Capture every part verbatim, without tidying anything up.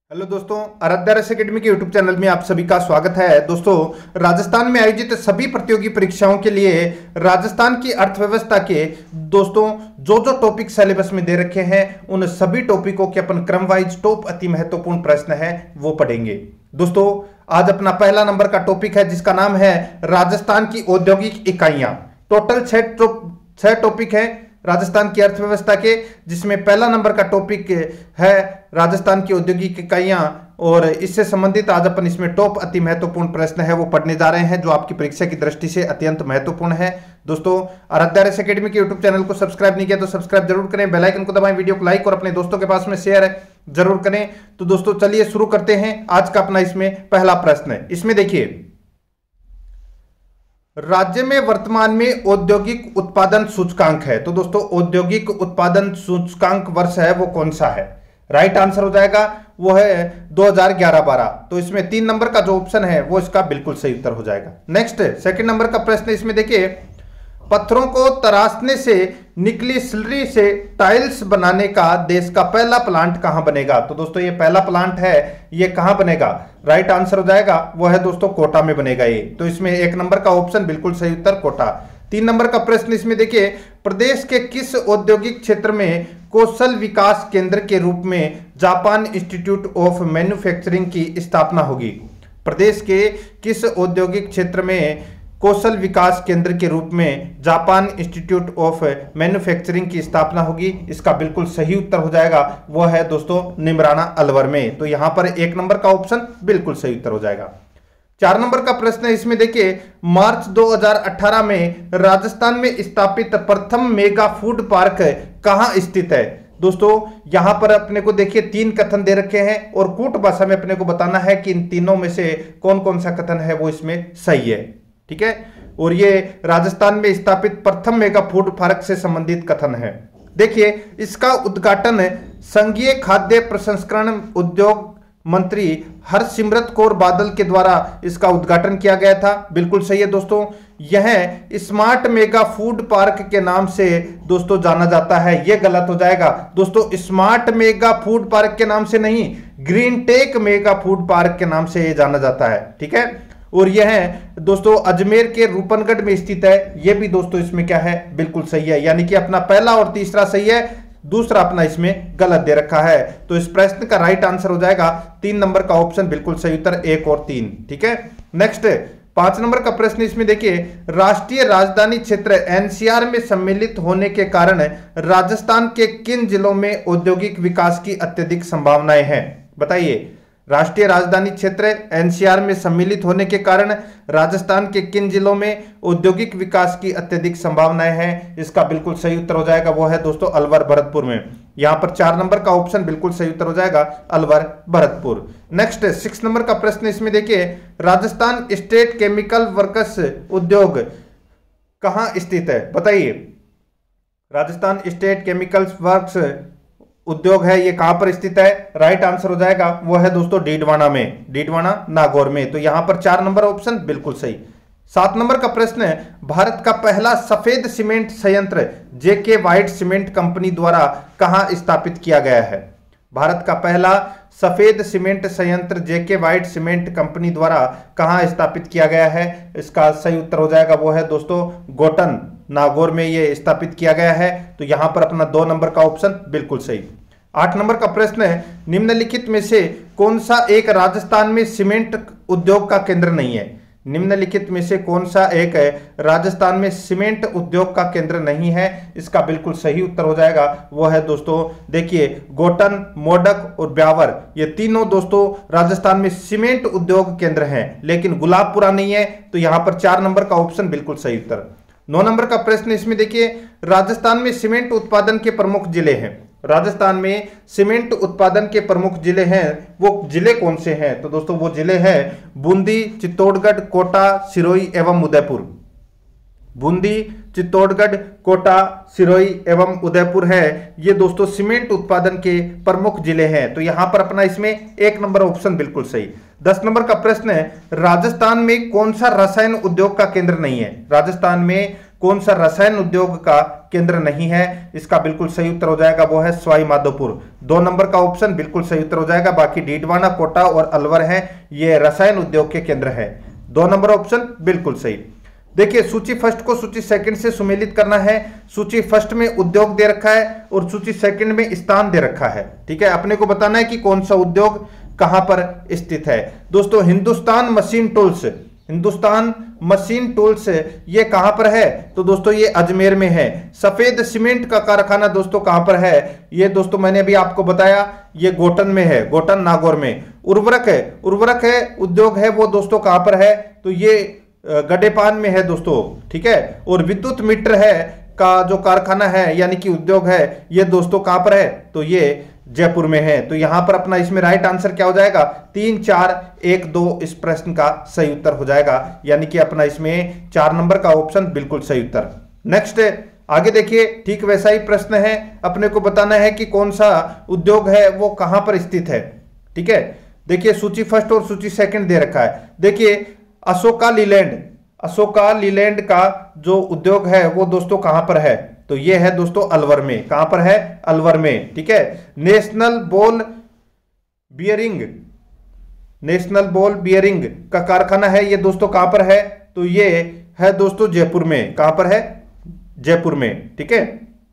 Hello दोस्तों, आराध्या रस academy के यूट्यूब चैनल में आप सभी का स्वागत है। दोस्तों, राजस्थान में आयोजित सभी प्रतियोगी परीक्षाओं के लिए राजस्थान की अर्थव्यवस्था के दोस्तों जो जो टॉपिक सिलेबस में दे रखे हैं उन सभी टॉपिकों के अपन क्रम वाइज टॉप अति महत्वपूर्ण प्रश्न है वो पढ़ेंगे। दोस्तों, आज अपना पहला नंबर का टॉपिक है जिसका नाम है राजस्थान की औद्योगिक इकाइयां। टोटल छह छह टॉपिक है राजस्थान की अर्थव्यवस्था के, जिसमें पहला नंबर का टॉपिक है राजस्थान की औद्योगिक इकाइयां और इससे संबंधित आज अपन इसमें टॉप अति महत्वपूर्ण प्रश्न है वो पढ़ने जा रहे हैं जो आपकी परीक्षा की दृष्टि से अत्यंत महत्वपूर्ण है। दोस्तों, आराध्या रस एकेडमी के यूट्यूब चैनल को सब्सक्राइब नहीं किया तो सब्सक्राइब जरूर करें, बेल आइकन को दबाएं, वीडियो को लाइक और अपने दोस्तों के पास में शेयर जरूर करें। तो दोस्तों चलिए शुरू करते हैं आज का अपना इसमें पहला प्रश्न है। इसमें देखिए, राज्य में वर्तमान में औद्योगिक उत्पादन सूचकांक है। तो दोस्तों, औद्योगिक उत्पादन सूचकांक वर्ष है वो कौन सा है? राइट आंसर हो जाएगा वो है दो हज़ार ग्यारह बारह। तो इसमें तीन नंबर का जो ऑप्शन है वो इसका बिल्कुल सही उत्तर हो जाएगा। नेक्स्ट सेकंड नंबर का प्रश्न इसमें देखिए, पत्थरों को तराशने से निकली स्लरी से टाइल्स बनाने का देश का पहला प्लांट कहां बनेगा? तो दोस्तों ये पहला प्लांट है, ये कहां बनेगा? राइट आंसर हो जाएगा वो है दोस्तों कोटा में बनेगा ये। तो इसमें एक नंबर का ऑप्शन बिल्कुल सही उत्तर कोटा। तीन नंबर का प्रश्न इसमें देखिए, प्रदेश के किस औद्योगिक क्षेत्र में कौशल विकास केंद्र के रूप में जापान इंस्टीट्यूट ऑफ मैन्युफैक्चरिंग की स्थापना होगी? प्रदेश के किस औद्योगिक क्षेत्र में कौशल विकास केंद्र के रूप में जापान इंस्टीट्यूट ऑफ मैन्युफैक्चरिंग की स्थापना होगी? इसका बिल्कुल सही उत्तर हो जाएगा वो है दोस्तों निमराना अलवर में। तो यहां पर एक नंबर का ऑप्शन बिल्कुल सही उत्तर हो जाएगा। चार नंबर का प्रश्न है इसमें देखिए, मार्च दो हज़ार अठारह में राजस्थान में स्थापित प्रथम मेगा फूड पार्क कहां स्थित है? दोस्तों यहां पर अपने को देखिए तीन कथन दे रखे हैं और कूट भाषा में अपने को बताना है कि इन तीनों में से कौन कौन सा कथन है वो इसमें सही है। ठीक है, और ये राजस्थान में स्थापित प्रथम मेगा फूड पार्क से संबंधित कथन है। देखिए, इसका उद्घाटन संघीय खाद्य प्रसंस्करण उद्योग मंत्री हरसिमरत कौर बादल के द्वारा इसका उद्घाटन किया गया था। बिल्कुल सही है दोस्तों, यह स्मार्ट मेगा फूड पार्क के नाम से दोस्तों जाना जाता है। यह गलत हो जाएगा दोस्तों, स्मार्ट मेगा फूड पार्क के नाम से नहीं, green tech mega food park के नाम से यह जाना जाता है। ठीक है, और यह दोस्तों अजमेर के रूपनगढ़ में स्थित है। यह भी दोस्तों इसमें क्या है बिल्कुल सही है, यानी कि अपना पहला और तीसरा सही है, दूसरा अपना इसमें गलत दे रखा है। तो इस प्रश्न का राइट आंसर हो जाएगा तीन नंबर का ऑप्शन बिल्कुल सही उत्तर एक और तीन। ठीक है, नेक्स्ट पांच नंबर का प्रश्न इसमें देखिए, राष्ट्रीय राजधानी क्षेत्र एनसीआर में सम्मिलित होने के कारण राजस्थान के किन जिलों में औद्योगिक विकास की अत्यधिक संभावनाएं हैं? बताइए, राष्ट्रीय राजधानी क्षेत्र एनसीआर में सम्मिलित होने के कारण राजस्थान के किन जिलों में औद्योगिक विकास की अत्यधिक संभावनाएं हैं? इसका बिल्कुल सही उत्तर हो जाएगा वो है दोस्तों अलवर भरतपुर में। यहां पर चार नंबर का ऑप्शन बिल्कुल सही उत्तर हो जाएगा Alwar Bharatpur. Next six number का प्रश्न इसमें देखिए, राजस्थान स्टेट केमिकल वर्क्स उद्योग कहां स्थित है? बताइए, राजस्थान स्टेट केमिकल वर्क्स उद्योग है ये कहां पर स्थित है? राइट आंसर हो जाएगा वो है दोस्तों डीडवाना में, डीडवाना नागौर में। तो यहां पर चार नंबर ऑप्शन बिल्कुल सही। सात नंबर का प्रश्न है, भारत का पहला सफेद सीमेंट संयंत्र जेके वाइट सीमेंट कंपनी द्वारा कहां स्थापित किया गया है? भारत का पहला सफेद सीमेंट संयंत्र जेके वाइट सीमेंट कंपनी द्वारा कहां स्थापित किया गया है? इसका सही उत्तर हो जाएगा वो है दोस्तों गोटन नागौर में ये स्थापित किया गया है। तो यहां पर अपना दो नंबर का ऑप्शन बिल्कुल सही। आठ नंबर का प्रश्न है, निम्नलिखित में से कौन सा एक राजस्थान में सीमेंट उद्योग का केंद्र नहीं है? निम्नलिखित में से कौन सा एक राजस्थान में सीमेंट उद्योग का केंद्र नहीं है? इसका बिल्कुल सही उत्तर हो जाएगा वो है दोस्तों देखिए गोटन, मोडक और ब्यावर, ये तीनों दोस्तों राजस्थान में सीमेंट उद्योग केंद्र हैं, लेकिन गुलाबपुरा नहीं है। तो यहां पर चार नंबर का ऑप्शन बिल्कुल सही उत्तर। नौ नंबर का प्रश्न इसमें देखिए, राजस्थान में सीमेंट उत्पादन के प्रमुख जिले हैं। राजस्थान में सीमेंट उत्पादन के प्रमुख जिले हैं, वो जिले कौन से हैं? तो दोस्तों वो जिले हैं बूंदी, चित्तौड़गढ़, कोटा, सिरोही एवं उदयपुर। बूंदी, चित्तौड़गढ़, कोटा, सिरोही एवं उदयपुर है ये दोस्तों सीमेंट उत्पादन के प्रमुख जिले हैं। तो यहां पर अपना इसमें एक नंबर ऑप्शन बिल्कुल सही। दस नंबर का प्रश्न है, राजस्थान में कौन सा रसायन उद्योग का केंद्र नहीं है? राजस्थान में कौन सा रसायन उद्योग का केंद्र नहीं है? इसका बिल्कुल सही उत्तर हो जाएगा वो है सवाई माधोपुर। दो नंबर का ऑप्शन बिल्कुल सही उत्तर हो जाएगा। बाकी डीडवाना, कोटा और अलवर हैं, ये रसायन उद्योग के केंद्र है। दो नंबर ऑप्शन बिल्कुल सही। देखिए सूची फर्स्ट को सूची सेकंड से सुमेलित करना है। सूची फर्स्ट में उद्योग दे रखा है और सूची सेकंड में स्थान दे रखा है। ठीक है, अपने को बताना है कि कौन सा उद्योग कहां पर स्थित है। दोस्तों Hindustan machine tools, Hindustan machine tools ये कहां पर है? तो दोस्तों ये अजमेर में है। सफेद सीमेंट का कारखाना दोस्तों कहां पर है? ये दोस्तों मैंने अभी आपको बताया, ये गोटन में है, गोटन नागौर में। उर्वरक है, उर्वरक है उद्योग है वो दोस्तों कहां पर है? तो ये गडेपान में है दोस्तों। ठीक है, और विद्युत मीटर है का जो कारखाना है यानी कि उद्योग है ये दोस्तों कहां पर है? तो ये जयपुर में है। तो यहां पर अपना इसमें राइट आंसर क्या हो जाएगा? तीन चार एक दो इस प्रश्न का सही उत्तर हो जाएगा, यानी कि अपना इसमें चार नंबर का ऑप्शन बिल्कुल सही उत्तर। नेक्स्ट आगे देखिए, ठीक वैसा ही प्रश्न है, अपने को बताना है कि कौन सा उद्योग है वो कहां पर स्थित है। ठीक है, देखिए सूची फर्स्ट और सूची सेकंड दे रखा है। देखिए अशोका लीलैंड, अशोका लीलैंड का जो उद्योग है वो दोस्तों कहां पर है? तो ये है दोस्तों अलवर में। कहां पर है? अलवर में। ठीक है, national ball bearing, national ball bearing का कारखाना है ये दोस्तों कहां पर है? तो ये है दोस्तों जयपुर में। कहां पर है? जयपुर में। ठीक है,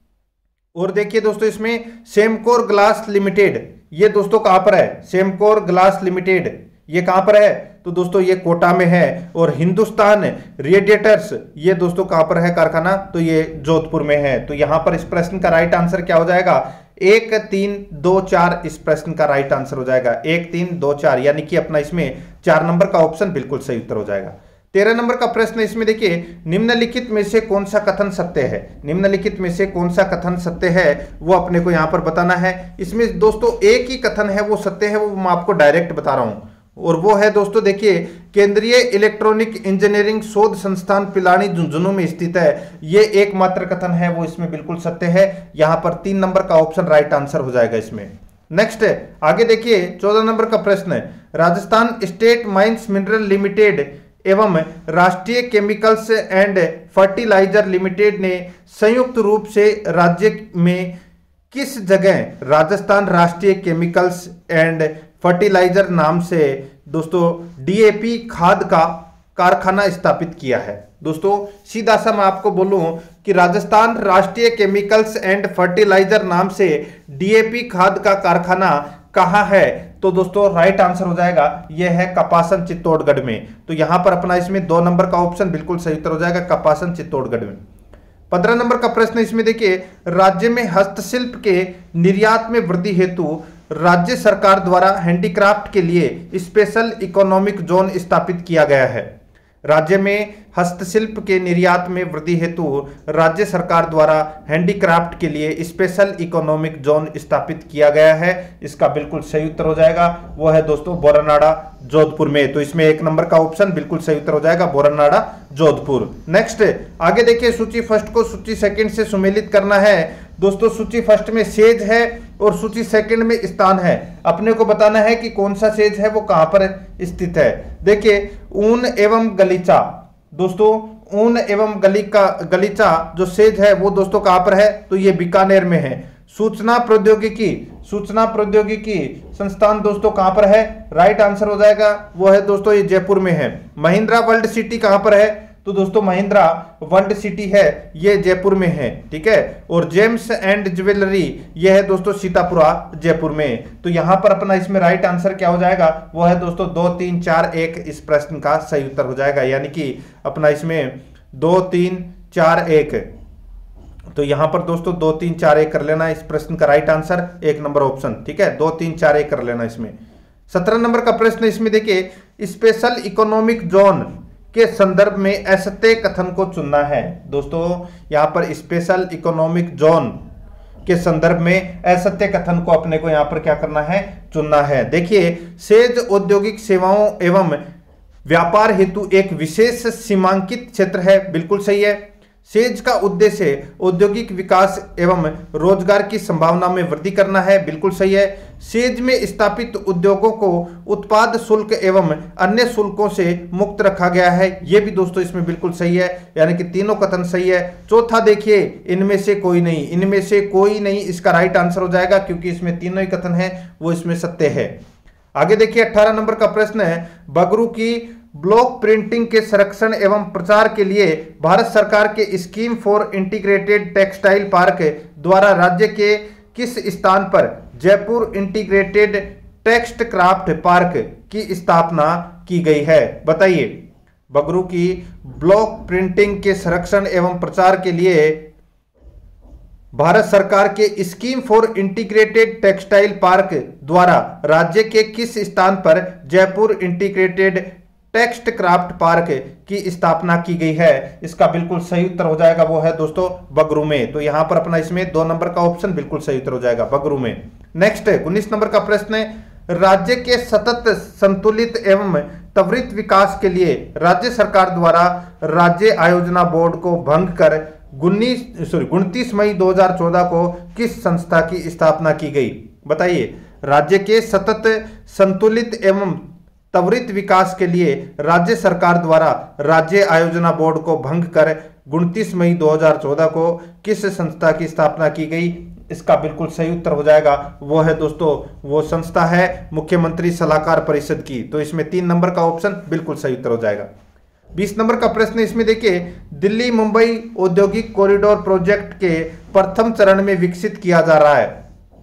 और देखिए दोस्तों इसमें सेमकोर ग्लास लिमिटेड ये दोस्तों कहां पर है? सेमकोर ग्लास लिमिटेड ये कहां पर है? तो दोस्तों ये कोटा में है। और हिंदुस्तान रेडिएटर्स ये दोस्तों कहां पर है कारखाना? तो ये जोधपुर में है। तो यहां पर इस प्रश्न का राइट आंसर क्या हो जाएगा? एक तीन दो चार इस प्रश्न का राइट आंसर हो जाएगा। एक तीन दो चार, यानी कि अपना इसमें चार नंबर का ऑप्शन बिल्कुल सही उत्तर हो जाएगा। तेरह नंबर का प्रश्न इसमें देखिए, निम्नलिखित में से कौन सा कथन सत्य है? निम्नलिखित में से कौन सा कथन सत्य है वो अपने को यहां पर बताना है। इसमें दोस्तों एक ही कथन है वो सत्य है, वो मैं आपको डायरेक्ट बता रहा हूं, और वो है दोस्तों देखिए, केंद्रीय इलेक्ट्रॉनिक इंजीनियरिंग शोध संस्थान पिलानी झुंझुनू में स्थित है, ये एकमात्र कथन है वो इसमें बिल्कुल सत्य है। यहां पर तीन नंबर का ऑप्शन राइट आंसर हो जाएगा इसमें। नेक्स्ट आगे देखिए चौदह नंबर का प्रश्न है, Rajasthan state mines mineral limited एवं राष्ट्रीय केमिकल्स एंड फर्टिलाइजर लिमिटेड ने संयुक्त रूप से राज्य में किस जगह राजस्थान राष्ट्रीय केमिकल्स एंड फर्टिलाइजर नाम से दोस्तों डीएपी खाद का कारखाना स्थापित किया है? दोस्तों सीधा सा मैं आपको बोलूं कि राजस्थान राष्ट्रीय केमिकल्स एंड फर्टिलाइजर नाम से डीएपी खाद का कारखाना कहां है? तो दोस्तों राइट आंसर हो जाएगा यह है कपासन चित्तौड़गढ़ में। तो यहां पर अपना इसमें दो नंबर का ऑप्शन बिल्कुल सही उत्तर हो जाएगा, कपासन चित्तौड़गढ़ में। पंद्रह नंबर का प्रश्न इसमें देखिए, राज्य में हस्तशिल्प के निर्यात में वृद्धि हेतु राज्य सरकार द्वारा हैंडीक्राफ्ट के लिए स्पेशल इकोनॉमिक जोन स्थापित किया गया है। राज्य में हस्तशिल्प के निर्यात में वृद्धि हेतु राज्य सरकार द्वारा हैंडीक्राफ्ट के लिए स्पेशल इकोनॉमिक जोन स्थापित किया गया है। इसका बिल्कुल सही उत्तर हो जाएगा वो है दोस्तों बोरनाड़ा जोधपुर में। तो इसमें एक नंबर का ऑप्शन बिल्कुल सही उत्तर हो जाएगा बोरनाड़ा जोधपुर। नेक्स्ट आगे देखिए, सूची फर्स्ट को सूची सेकंड से सुमेलित करना है। दोस्तों सूची फर्स्ट में सेज है और सूची सेकंड में स्थान है। अपने को बताना है कि कौन सा सेज है वो कहां पर स्थित है। देखिए ऊन एवं गलीचा, दोस्तों ऊन एवं गली का गलीचा जो सेज है वो दोस्तों कहां पर है? तो ये बीकानेर में है। सूचना प्रौद्योगिकी, सूचना प्रौद्योगिकी संस्थान दोस्तों कहां पर है? राइट आंसर हो जाएगा वो है दोस्तों ये जयपुर में है। महिंद्रा वर्ल्ड सिटी कहां पर है? तो दोस्तों महिंद्रा वर्ल्ड सिटी है ये जयपुर में है। ठीक है, और जेम्स एंड ज्वेलरी ये है दोस्तों सीतापुरा जयपुर में। तो यहां पर अपना इसमें राइट आंसर क्या हो जाएगा वो है दोस्तों दो तीन चार एक इस प्रश्न का सही उत्तर हो जाएगा, यानी कि अपना इसमें दो तीन चार एक। तो यहां पर दोस्तों दो तीन चार एक कर लेना इस प्रश्न का राइट आंसर, एक नंबर ऑप्शन। ठीक है, दो तीन चार एक कर लेना इसमें। सत्रह नंबर का प्रश्न इसमें देखिए, स्पेशल इकोनॉमिक जोन के संदर्भ में असत्य कथन को चुनना है। दोस्तों यहां पर स्पेशल इकोनॉमिक जोन के संदर्भ में असत्य कथन को अपने को यहां पर क्या करना है? चुनना है। देखिए सेज औद्योगिक सेवाओं एवं व्यापार हेतु एक विशेष सीमांकित क्षेत्र है, बिल्कुल सही है। सेज का उद्देश्य औद्योगिक विकास एवं रोजगार की संभावना में वृद्धि करना है, बिल्कुल सही है। सेज में स्थापित उद्योगों को उत्पाद शुल्क एवं अन्य शुल्कों से मुक्त रखा गया है, यह भी दोस्तों इसमें बिल्कुल सही है, यानी कि तीनों कथन सही है। चौथा देखिए, इनमें से कोई नहीं, इनमें से कोई नहीं इसका राइट आंसर हो जाएगा, क्योंकि इसमें तीनों ही कथन है वो इसमें सत्य है। आगे देखिए अठारह नंबर का प्रश्न है, बगरू की ब्लॉक प्रिंटिंग के संरक्षण एवं प्रचार के लिए भारत सरकार के scheme for integrated textile park द्वारा राज्य के किस स्थान पर Jaipur integrated text craft park की स्थापना की गई है? बताइए। बगरू की ब्लॉक प्रिंटिंग के संरक्षण एवं प्रचार के लिए भारत सरकार के scheme for integrated textile park द्वारा राज्य के किस स्थान पर Jaipur integrated text craft park की स्थापना की गई है? इसका बिल्कुल सही उत्तर हो जाएगा वो है दोस्तों बगरू में। तो यहां पर अपना इसमें दो नंबर का ऑप्शन बिल्कुल सही उत्तर हो जाएगा, बगरू में। नेक्स्ट उन्नीस नंबर का प्रश्न है, राज्य के सतत संतुलित एवं त्वरित विकास के लिए राज्य सरकार द्वारा राज्य आयोजना बोर्ड को भंग कर उन्नीस सॉरी उनतीस मई दो हजार चौदह को किस संस्था की स्थापना की गई? बताइए। राज्य के सतत संतुलित एवं त्वरित विकास के लिए राज्य सरकार द्वारा राज्य आयोजना बोर्ड को भंग कर उनतीस मई दो हजार चौदह को किस संस्था की स्थापना की गई? इसका बिल्कुल सही उत्तर हो जाएगा वो है दोस्तों, वो संस्था है मुख्यमंत्री सलाहकार परिषद की। तो इसमें तीन नंबर का ऑप्शन बिल्कुल सही उत्तर हो जाएगा। बीस नंबर का प्रश्न इसमें देखिए, दिल्ली मुंबई औद्योगिक कॉरिडोर प्रोजेक्ट के प्रथम चरण में विकसित किया जा रहा है।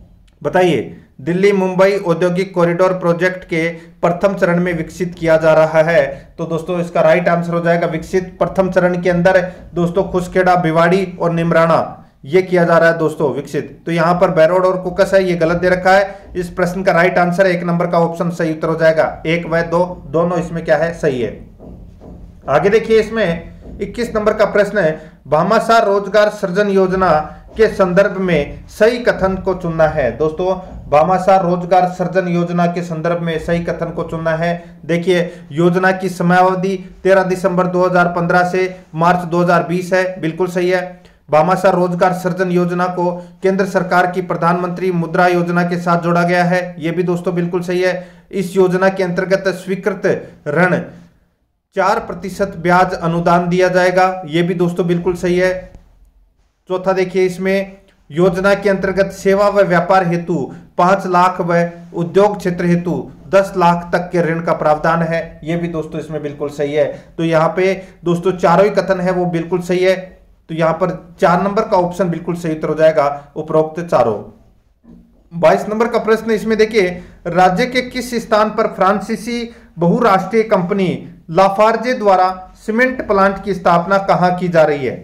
बताइए। दिल्ली मुंबई औद्योगिक कॉरिडोर प्रोजेक्ट के प्रथम चरण में विकसित किया जा रहा है, तो दोस्तों इसका राइट आंसर हो जाएगा विकसित प्रथम चरण के अंदर दोस्तों खुसखेड़ा, भिवाड़ी और निमराना ये किया जा रहा है दोस्तों विकसित। तो यहां पर बैरोड और कुकस है, ये गलत दे रखा है। इस प्रश्न का राइट आंसर एक नंबर का ऑप्शन सही उत्तर हो जाएगा। एक व दो दोनों इसमें क्या है, सही है। आगे देखिए इसमें इक्कीस नंबर का प्रश्न है, भामाशाह रोजगार सृजन योजना के संदर्भ में सही कथन को चुनना है। दोस्तों भामाशाह रोजगार सृजन योजना के संदर्भ में सही कथन को चुनना है। देखिए योजना की समयावधि तेरह दिसंबर दो हजार पंद्रह से मार्च दो हजार बीस है, बिल्कुल सही है। भामाशाह रोजगार सृजन योजना को केंद्र सरकार की प्रधानमंत्री मुद्रा योजना के साथ जोड़ा गया है, यह भी दोस्तों बिल्कुल सही है। इस योजना के अंतर्गत स्वीकृत ऋण चार प्रतिशत ब्याज अनुदान दिया जाएगा, यह भी दोस्तों बिल्कुल सही है। चौथा देखिए इसमें योजना के अंतर्गत सेवा व व्यापार हेतु पांच लाख व उद्योग क्षेत्र हेतु दस लाख तक के ऋण का प्रावधान है, यह भी दोस्तों इसमें बिल्कुल सही है। तो यहाँ पे दोस्तों चारों ही कथन है वो बिल्कुल सही है। तो यहाँ पर चार नंबर का ऑप्शन बिल्कुल सही उत्तर हो जाएगा, उपरोक्त चारों। बाईस नंबर का प्रश्न इसमें देखिए, राज्य के किस स्थान पर फ्रांसीसी बहुराष्ट्रीय कंपनी लाफार्जे द्वारा सीमेंट प्लांट की स्थापना कहां की जा रही है?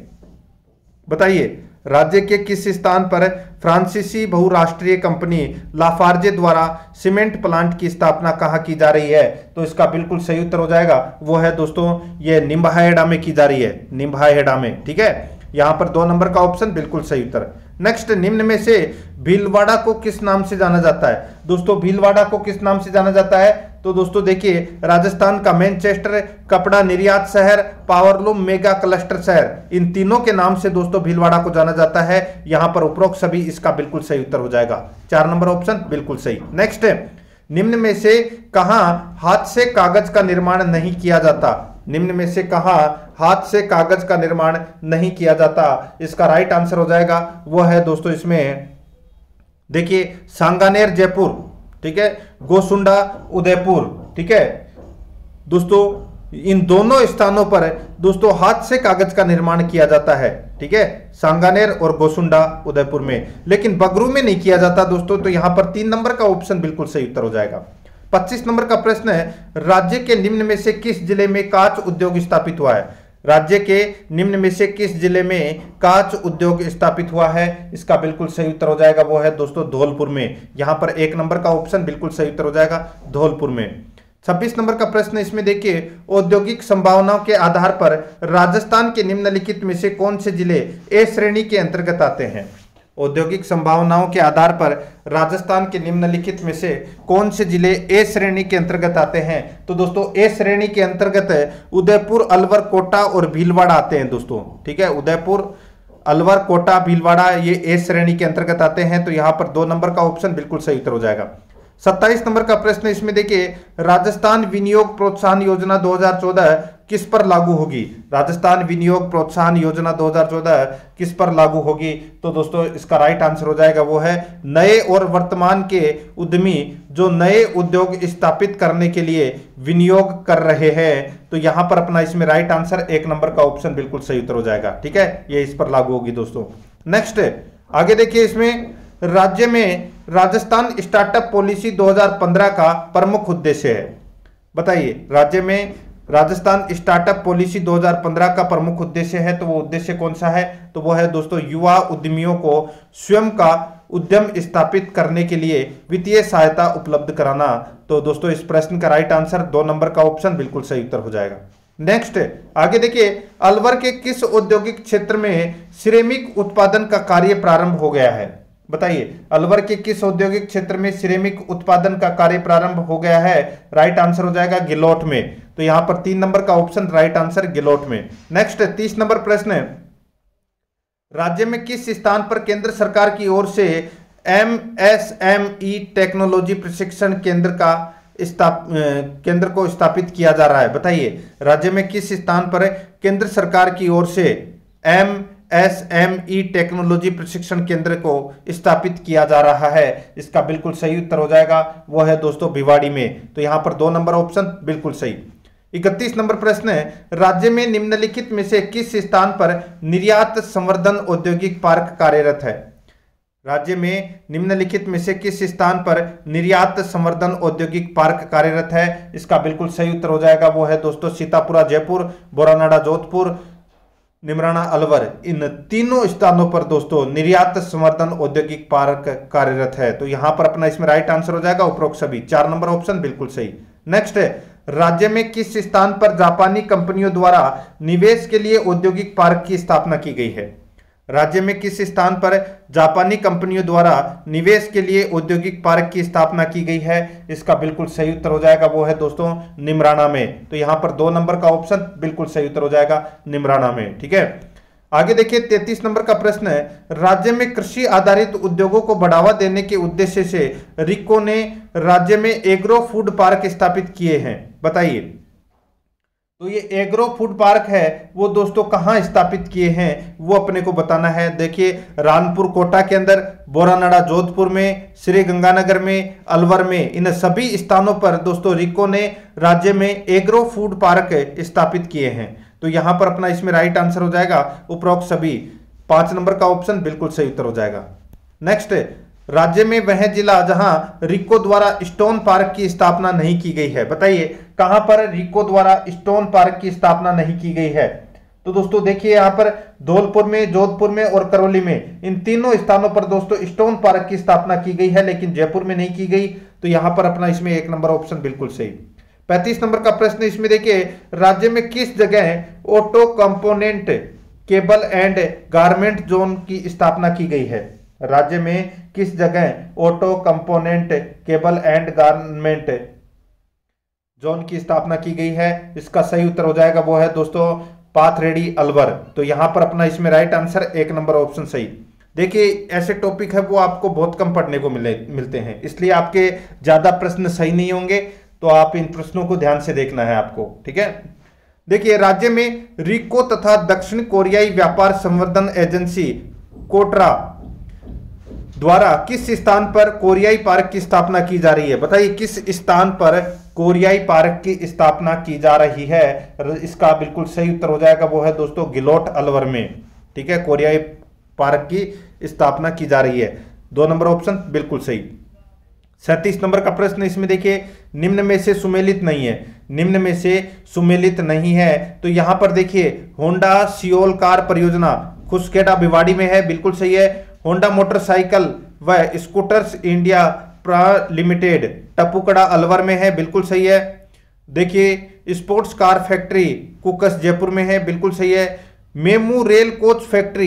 बताइए। राज्य के किस स्थान पर फ्रांसीसी बहुराष्ट्रीय कंपनी लाफार्जे द्वारा सीमेंट प्लांट की स्थापना कहां की जा रही है? तो इसका बिल्कुल सही उत्तर हो जाएगा वो है दोस्तों ये निम्बाहेड़ा में की जा रही है, निम्बाहेड़ा में, ठीक है। यहां पर दो नंबर का ऑप्शन बिल्कुल सही उत्तर। नेक्स्ट, निम्न में से भीलवाड़ा को किस नाम से जाना जाता है? दोस्तों भीलवाड़ा को किस नाम से जाना जाता है? तो दोस्तों देखिए, राजस्थान का मैनचेस्टर कपड़ा निर्यात शहर, पावरलूम मेगा क्लस्टर शहर, इन तीनों के नाम से दोस्तों भीलवाड़ा को जाना जाता है। यहां पर उपरोक्त सभी इसका बिल्कुल सही उत्तर हो जाएगा, चार नंबर ऑप्शन बिल्कुल सही। नेक्स्ट, निम्न में से कहां हाथ से कागज का निर्माण नहीं किया जाता? निम्न में से कहां हाथ से कागज का निर्माण नहीं किया जाता? इसका राइट आंसर हो जाएगा वो है दोस्तों इसमें देखिए सांगानेर जयपुर, ठीक है, गोसुंडा उदयपुर, ठीक है दोस्तों। इन दोनों स्थानों पर दोस्तों हाथ से कागज का निर्माण किया जाता है, ठीक है, सांगानेर और गोसुंडा उदयपुर में, लेकिन बगरू में नहीं किया जाता दोस्तों। तो यहां पर तीन नंबर का ऑप्शन बिल्कुल सही उत्तर हो जाएगा। पच्चीस नंबर का प्रश्न है, राज्य के निम्न में से किस जिले में कांच उद्योग स्थापित हुआ है? राज्य के निम्न में से किस जिले में कांच उद्योग स्थापित हुआ है? इसका बिल्कुल सही उत्तर हो जाएगा वो है दोस्तों धौलपुर में। यहां पर एक नंबर का ऑप्शन बिल्कुल सही उत्तर हो जाएगा धौलपुर में। छब्बीस नंबर का प्रश्न इसमें देखिए, औद्योगिक संभावनाओं के आधार पर राजस्थान के निम्नलिखित में से कौन से जिले ए श्रेणी के अंतर्गत आते हैं? औद्योगिक संभावनाओं के आधार पर राजस्थान के निम्नलिखित में से कौन से जिले ए श्रेणी के अंतर्गत आते हैं? तो दोस्तों ए श्रेणी के अंतर्गत उदयपुर, अलवर, कोटा और भीलवाड़ा आते हैं दोस्तों। ठीक है, उदयपुर, अलवर, कोटा, भीलवाड़ा ये ए श्रेणी के अंतर्गत आते हैं। तो यहां पर दो नंबर का ऑप्शन बिल्कुल सही उत्तर हो जाएगा। सत्ताईस नंबर का प्रश्न इसमें देखिए, राजस्थान विनियोग प्रोत्साहन योजना दो हज़ार चौदह किस पर लागू होगी? राजस्थान विनियोग प्रोत्साहन योजना दो हज़ार चौदह किस पर लागू होगी? तो दोस्तों इसका राइट आंसर हो जाएगा वो है नए और वर्तमान के उद्यमी जो नए उद्योग स्थापित करने के लिए विनियोग कर रहे हैं। तो यहां पर अपना इसमें राइट आंसर एक नंबर का ऑप्शन बिल्कुल सही उत्तर हो जाएगा। ठीक है, ये इस पर लागू होगी दोस्तों। नेक्स्ट आगे देखिए, इसमें राज्य में राजस्थान स्टार्टअप पॉलिसी दो हज़ार पंद्रह का प्रमुख उद्देश्य है। बताइए, राज्य में राजस्थान स्टार्टअप पॉलिसी दो हज़ार पंद्रह का प्रमुख उद्देश्य है, तो वो उद्देश्य कौन सा है? तो वो है दोस्तों युवा उद्यमियों को स्वयं का उद्यम स्थापित करने के लिए वित्तीय सहायता उपलब्ध कराना। तो दोस्तों इस प्रश्न का राइट आंसर दो नंबर का ऑप्शन बिल्कुल सही उत्तर हो जाएगा। नेक्स्ट आगे देखिए, अलवर के किस औद्योगिक क्षेत्र में सिरेमिक उत्पादन का कार्य प्रारंभ हो गया है? बताइए, अलवर के किस औद्योगिक क्षेत्र में सिरेमिक उत्पादन का कार्य प्रारंभ हो गया है? राइट आंसर हो जाएगा गिलोट में। तो यहां पर तीन नंबर का ऑप्शन राइट आंसर गिलोट में। नेक्स्ट तीस नंबर प्रश्न है, राज्य में किस स्थान पर केंद्र सरकार की ओर से M S M E technology प्रशिक्षण केंद्र का स्थाप केंद्र को स्थापित किया जा रहा है? बताइए, राज्य में किस स्थान पर केंद्र सरकार की ओर से M S M E technology प्रशिक्षण केंद्र को स्थापित किया जा रहा है? इसका बिल्कुल सही उत्तर हो जाएगा वो है दोस्तों भिवाड़ी में। तो यहां पर दो नंबर ऑप्शन बिल्कुल सही। इकतीस नंबर प्रश्न है, राज्य में निम्नलिखित में से किस स्थान पर निर्यात संवर्धन औद्योगिक पार्क कार्यरत है? राज्य में निम्नलिखित में से किस स्थान पर निर्यात संवर्धन औद्योगिक पार्क कार्यरत है? इसका बिल्कुल सही उत्तर हो जाएगा वो है दोस्तों सीतापुरा जयपुर, बोरानाडा जोधपुर, निमराना अलवर। इन तीनों स्थानों पर दोस्तों निर्यात संवर्धन औद्योगिक पार्क कार्यरत है। तो यहां पर अपना इसमें राइट आंसर हो जाएगा उपरोक्त सभी, चार नंबर ऑप्शन बिल्कुल सही। नेक्स्ट है, राज्य में किस स्थान पर जापानी कंपनियों द्वारा निवेश के लिए औद्योगिक पार्क की स्थापना की गई है? राज्य में किस स्थान पर जापानी कंपनियों द्वारा निवेश के लिए औद्योगिक पार्क की स्थापना की गई है? इसका बिल्कुल सही उत्तर हो जाएगा वो है दोस्तों निमराना में। तो यहां पर दो नंबर का ऑप्शन बिल्कुल सही उत्तर हो जाएगा निमराना में। ठीक है, आगे देखिए तैंतीस नंबर का प्रश्न है, राज्य में कृषि आधारित उद्योगों को बढ़ावा देने के उद्देश्य से रिको ने राज्य में एग्रो फूड पार्क स्थापित किए हैं। बताइए, तो ये एग्रो फूड पार्क है वो दोस्तों कहाँ स्थापित किए हैं वो अपने को बताना है। देखिए, रानपुर कोटा के अंदर, बोरानाडा जोधपुर में, श्री गंगानगर में, अलवर में, इन सभी स्थानों पर दोस्तों रिको ने राज्य में एग्रो फूड पार्क स्थापित किए हैं। तो यहां पर अपना इसमें राइट आंसर हो जाएगा उपरोक्त सभी, पांच नंबर का ऑप्शन बिल्कुल सही उत्तर हो जाएगा। नेक्स्ट, राज्य में वह जिला जहां रिको द्वारा स्टोन पार्क की स्थापना नहीं की गई है। बताइए, कहां पर रिको द्वारा स्टोन पार्क की स्थापना नहीं की गई है? तो दोस्तों देखिए, यहां पर धौलपुर में, जोधपुर में और करौली में, इन तीनों स्थानों पर दोस्तों स्टोन पार्क की स्थापना की गई है, लेकिन जयपुर में नहीं की गई। तो यहां पर अपना इसमें एक नंबर ऑप्शन बिल्कुल सही। पैंतीस नंबर का प्रश्न इसमें देखिए, राज्य में किस जगह auto component cable and garment zone की स्थापना की गई है? राज्य में किस जगह auto component cable and garment zone की स्थापना की गई है? इसका सही उत्तर हो जाएगा वो है दोस्तों पाथरेडी अलवर। तो यहां पर अपना इसमें राइट आंसर एक नंबर ऑप्शन सही। देखिए, ऐसे टॉपिक है वो आपको बहुत कम पढ़ने को मिले मिलते हैं, इसलिए आपके ज्यादा प्रश्न सही नहीं होंगे। तो आप इन प्रश्नों को ध्यान से देखना है आपको। ठीक है, देखिए, राज्य में रिको तथा दक्षिण कोरियाई व्यापार संवर्धन एजेंसी कोटरा द्वारा किस स्थान पर कोरियाई पार्क की स्थापना की जा रही है? बताइए, किस स्थान पर कोरियाई पार्क की स्थापना की जा रही है? इसका बिल्कुल सही उत्तर हो जाएगा वो है दोस्तों गिलोट अलवर में। ठीक है, कोरियाई पार्क की स्थापना की जा रही है, दो नंबर ऑप्शन बिल्कुल सही। सैंतीस नंबर का प्रश्न इसमें देखिए, निम्न में से सुमेलित नहीं है। निम्न में से सुमेलित नहीं है तो यहां पर देखिए, होंडा सियोल कार परियोजना खुसखेड़ा भिवाड़ी में है, बिल्कुल सही है। होंडा मोटरसाइकिल व स्कूटर्स इंडिया प्रा लिमिटेड टपुकड़ा अलवर में है, बिल्कुल सही है। देखिए, sports car factory Kukas Jaipur में है, बिल्कुल सही है। MEMU rail coach factory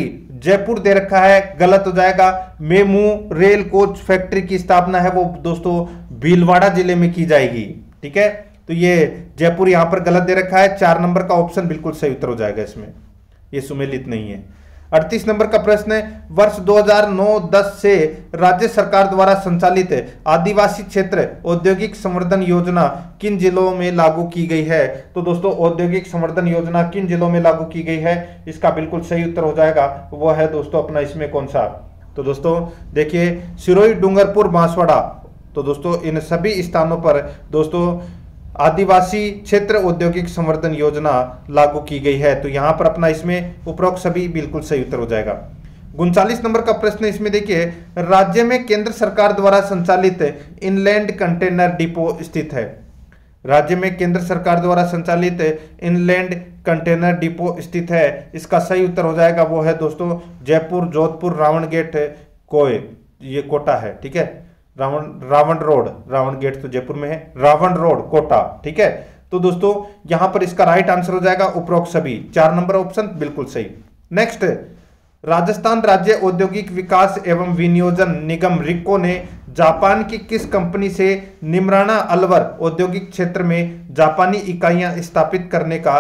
Jaipur दे रखा है, गलत हो जाएगा। मेमू रेल कोच फैक्ट्री की स्थापना है वो दोस्तों भीलवाड़ा जिले में की जाएगी, ठीक है। तो ये जयपुर यहां पर गलत दे रखा है, चार नंबर का ऑप्शन बिल्कुल सही उत्तर हो जाएगा इसमें, ये सुमेलित नहीं है। अड़तीस नंबर का प्रश्न है, वर्ष दो हज़ार नौ दस से राज्य सरकार द्वारा संचालित आदिवासी क्षेत्र औद्योगिक संवर्धन योजना किन जिलों में लागू की गई है? तो दोस्तों औद्योगिक संवर्धन योजना किन जिलों में लागू की गई है, इसका बिल्कुल सही उत्तर हो जाएगा, वो है दोस्तों अपना इसमें कौन सा? तो दोस्तों देखिए सिरोही, डूंगरपुर, बांसवाड़ा। तो दोस्तों इन सभी स्थानों पर दोस्तों आदिवासी क्षेत्र औद्योगिक संवर्धन योजना लागू की गई है। तो यहां पर अपना इसमें उपरोक्त सभी बिल्कुल सही उत्तर हो जाएगा। उनचालीस नंबर का प्रश्न इसमें देखिए, राज्य में केंद्र सरकार द्वारा संचालित इनलैंड कंटेनर डिपो स्थित है। राज्य में केंद्र सरकार द्वारा संचालित इनलैंड कंटेनर डिपो स्थित है, इसका सही उत्तर हो जाएगा वो है दोस्तों जयपुर, जोधपुर, रावण गेट, कोय, ये कोटा है, ठीक है। रावण रावण रोड, रावण गेट तो जयपुर में है, रावण रोड कोटा, ठीक है। तो दोस्तों यहां पर इसका राइट आंसर हो जाएगा उपरोक्त सभी, चार नंबर ऑप्शन बिल्कुल सही। नेक्स्ट, राजस्थान राज्य औद्योगिक विकास एवं विनियोजन निगम रिको ने जापान की किस कंपनी से निमराना अलवर औद्योगिक क्षेत्र में जापानी इकाइयां स्थापित करने का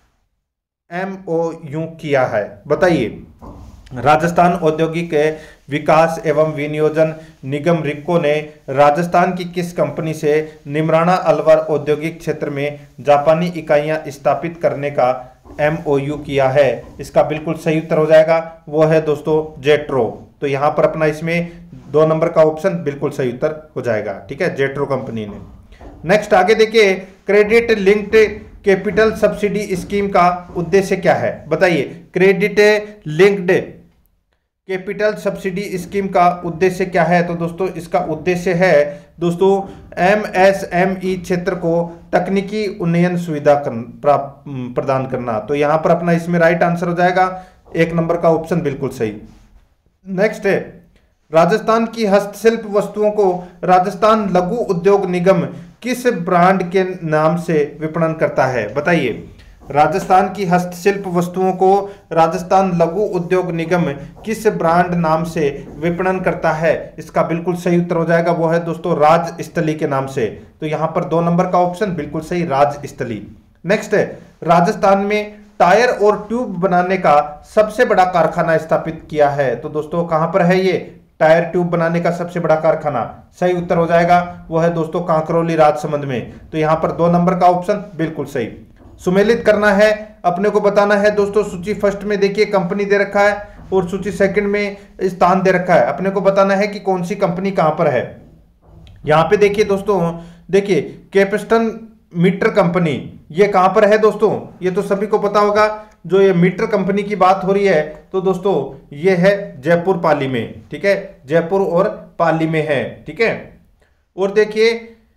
एमओयू किया है? बताइए। राजस्थान औद्योगिक विकास एवं विनियोजन निगम रिको ने राजस्थान की किस कंपनी से निमराना अलवर औद्योगिक क्षेत्र में जापानी इकाइयां स्थापित करने का एमओयू किया है? इसका बिल्कुल सही उत्तर हो जाएगा वो है दोस्तों जेट्रो। तो यहां पर अपना इसमें दो नंबर का ऑप्शन बिल्कुल सही उत्तर हो जाएगा, ठीक है, जेट्रो कंपनी ने। नेक्स्ट आगे देखिए, credit linked capital subsidy scheme का उद्देश्य क्या है? बताइए। Credit linked capital subsidy scheme का उद्देश्य क्या है? तो दोस्तों इसका उद्देश्य है दोस्तों एमएसएमई क्षेत्र को तकनीकी उन्नयन सुविधा प्रदान करना। तो यहां पर अपना इसमें राइट आंसर हो जाएगा एक नंबर का ऑप्शन बिल्कुल सही। नेक्स्ट है, राजस्थान की हस्तशिल्प वस्तुओं को राजस्थान लघु उद्योग निगम किस ब्रांड के नाम से विपणन करता है? बताइए। राजस्थान की हस्तशिल्प वस्तुओं को राजस्थान लघु उद्योग निगम किस ब्रांड नाम से विपणन करता है? इसका बिल्कुल सही उत्तर हो जाएगा वो है दोस्तों राजस्थली के नाम से। तो यहां पर दो नंबर का ऑप्शन बिल्कुल सही, राजस्थली। नेक्स्ट है, राजस्थान में टायर और ट्यूब बनाने का सबसे बड़ा कारखाना स्थापित किया है। तो दोस्तों कहां पर है ये टायर ट्यूब बनाने का सबसे बड़ा कारखाना? सही उत्तर हो जाएगा वो है दोस्तों कांकरौली राजसमंद में। तो यहां पर दो नंबर का ऑप्शन बिल्कुल सही। सुमेलित करना है, अपने को बताना है दोस्तों। सूची फर्स्ट में देखिए कंपनी दे रखा है और सूची सेकंड में स्थान दे रखा है, अपने को बताना है कि कौन सी कंपनी कहां पर है। यहां पे देखिए दोस्तों, देखिए कैपिस्टन मीटर कंपनी ये कहां पर है दोस्तों? ये तो सभी को पता होगा, जो ये मीटर कंपनी की बात हो रही है तो दोस्तों ये है जयपुर पाली में, ठीक है, जयपुर और पाली में है, ठीक है। और देखिए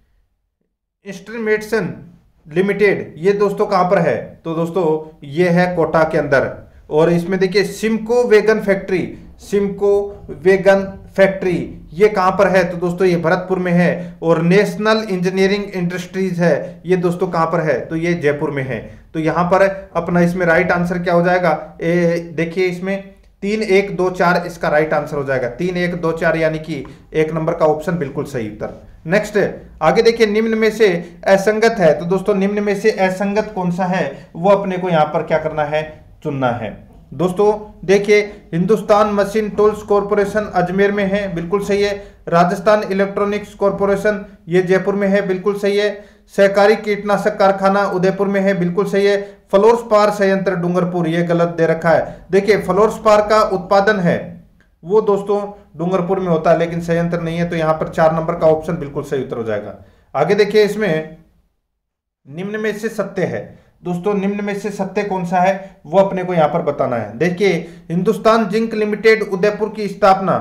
इंस्ट्रूमेंटेशन लिमिटेड ये दोस्तों कहां पर है? तो दोस्तों ये है कोटा के अंदर। और इसमें देखिए Simco wagon factory, Simco wagon factory ये कहां पर है? तो दोस्तों ये भरतपुर में है। और नेशनल इंजीनियरिंग इंडस्ट्रीज है ये दोस्तों कहां पर है? तो ये जयपुर में है। तो यहां पर अपना इसमें राइट आंसर क्या हो जाएगा? देखिए इसमें तीन एक दो चार इसका राइट आंसर हो जाएगा, तीन एक दो चार यानी कि एक नंबर का ऑप्शन बिल्कुल सही उत्तर। नेक्स्ट आगे देखिए, निम्न में से असंगत है। तो दोस्तों निम्न में से असंगत कौन सा है वो अपने को यहां पर क्या करना है? चुनना है। दोस्तों देखिए Hindustan machine tools corporation Ajmer में है, बिल्कुल सही है। राजस्थान इलेक्ट्रॉनिक्स कॉरपोरेशन ये जयपुर में है, बिल्कुल सही है। सहकारी कीटनाशक कारखाना उदयपुर में है, बिल्कुल सही है। फ्लोरस्पार संयंत्र डूंगरपुर ये गलत दे रखा है। देखिए फ्लोरस्पार का उत्पादन है वो दोस्तों डूंगरपुर में होता है लेकिन संयंत्र नहीं है। तो यहां पर चार नंबर का ऑप्शन बिल्कुल सही उत्तर हो जाएगा। आगे देखिए इसमें निम्न में से सत्य है। दोस्तों निम्न में से सत्य कौन सा है वो अपने को यहां पर बताना है। देखिए हिंदुस्तान जिंक लिमिटेड उदयपुर की स्थापना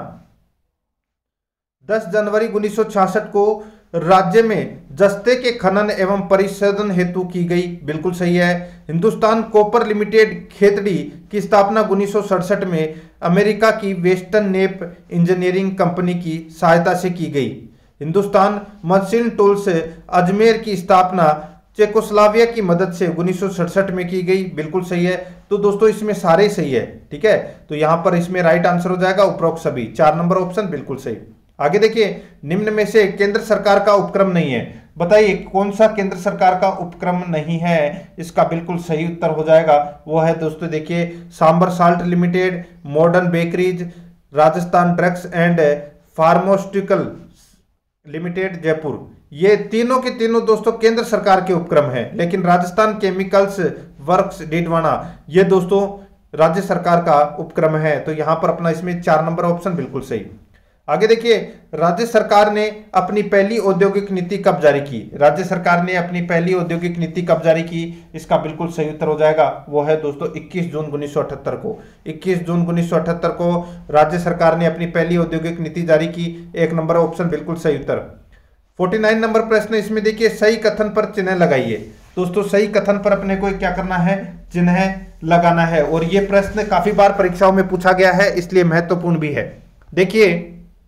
दस जनवरी उन्नीस सौ छियासठ को राज्य में जस्ते के खनन एवं परिशोधन हेतु की गई, बिल्कुल सही है। हिंदुस्तान कॉपर लिमिटेड खेतड़ी की स्थापना उन्नीस सौ सड़सठ में अमेरिका की वेस्टर्न नेप इंजीनियरिंग कंपनी की सहायता से की गई। हिंदुस्तान मशीन टूल्स अजमेर की स्थापना चेकोस्लोवाकिया की मदद से उन्नीस सौ सड़सठ में की गई, बिल्कुल सही है। तो दोस्तों इसमें सारे सही है, ठीक है। तो यहां पर इसमें राइट आंसर हो जाएगा उपरोक्त सभी, चार नंबर ऑप्शन बिल्कुल सही। आगे देखिए, निम्न में से केंद्र सरकार का उपक्रम नहीं है, बताइए कौन सा केंद्र सरकार का उपक्रम नहीं है। इसका बिल्कुल सही उत्तर हो जाएगा वो है दोस्तों, देखिए Sambhar salt limited, modern bakeries, Rajasthan drugs and pharmaceutical limited Jaipur, ये तीनों के तीनों दोस्तों केंद्र सरकार के उपक्रम हैं। लेकिन राजस्थान केमिकल्स वर्क्स डीडवाना ये दोस्तों राज्य सरकार का उपक्रम है। तो यहां पर अपना इसमें चार नंबर ऑप्शन बिल्कुल सही। आगे देखिए, राज्य सरकार ने अपनी पहली औद्योगिक नीति कब जारी की। राज्य सरकार ने अपनी पहली औद्योगिक नीति कब जारी की, इसका बिल्कुल सही उत्तर हो जाएगा वो है दोस्तों इक्कीस जून उन्नीस सौ अठहत्तर को। इक्कीस जून उन्नीस सौ अठहत्तर को राज्य सरकार ने अपनी पहली औद्योगिक नीति जारी की, एक नंबर ऑप्शन बिल्कुल सही उत्तर। उनचास नंबर प्रश्न, इसमें देखिए सही कथन पर चिन्ह लगाइए। दोस्तों सही कथन पर अपने को क्या करना है, चिन्ह लगाना है। और ये प्रश्न काफी बार परीक्षाओं में पूछा गया है, इसलिए महत्वपूर्ण भी है। देखिए,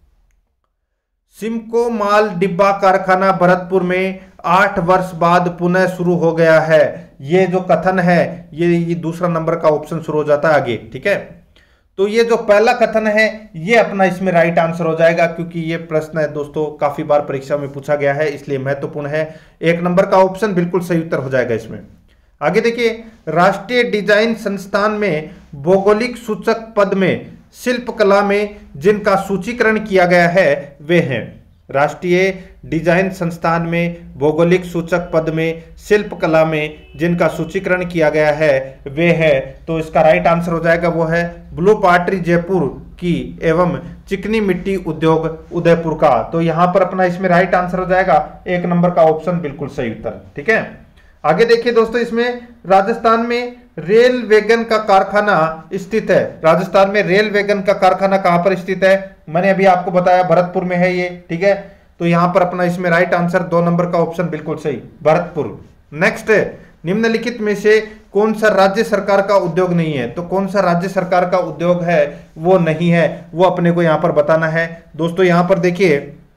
सिमको माल डिब्बा कारखाना भरतपुर में आठ वर्ष बाद पुनः शुरू हो गया है, ये जो कथन है ये, ये दूसरा नंबर का ऑप्शन शुरू हो जाता है आगे, ठीक है। तो ये जो पहला कथन है ये अपना इसमें राइट आंसर हो जाएगा, क्योंकि ये प्रश्न है दोस्तों काफी बार परीक्षा में पूछा गया है, इसलिए महत्वपूर्ण है। एक नंबर का ऑप्शन बिल्कुल सही उत्तर हो जाएगा इसमें। आगे देखिए, राष्ट्रीय डिजाइन संस्थान में भौगोलिक सूचक पद में शिल्पकला में जिनका सूचीकरण किया गया है वे हैं। राष्ट्रीय डिजाइन संस्थान में भौगोलिक सूचक पद में शिल्पकला में जिनका सूचीकरण किया गया है वे है। तो इसका राइट आंसर हो जाएगा वो है ब्लू पार्टी जयपुर की एवं चिकनी मिट्टी उद्योग उदयपुर का। तो यहां पर अपना इसमें राइट आंसर हो जाएगा एक नंबर का ऑप्शन बिल्कुल सही उत्तर, ठीक है। आगे देखिए दोस्तों, इसमें राजस्थान में रेल वैगन का कारखाना स्थित है। राजस्थान में रेल वैगन का कारखाना कहां पर स्थित है, मैंने अभी आपको बताया भरतपुर में है ये, ठीक है। तो यहां पर अपना इसमें राइट आंसर दो नंबर का ऑप्शन बिल्कुल सही, भरतपुर। नेक्स्ट, निम्नलिखित में से कौन सा राज्य सरकार का उद्योग नहीं है। तो कौन सा राज्य सरकार का उद्योग है वो नहीं है, वो अपने को यहां पर बताना है। दोस्तों यहां पर देखिए,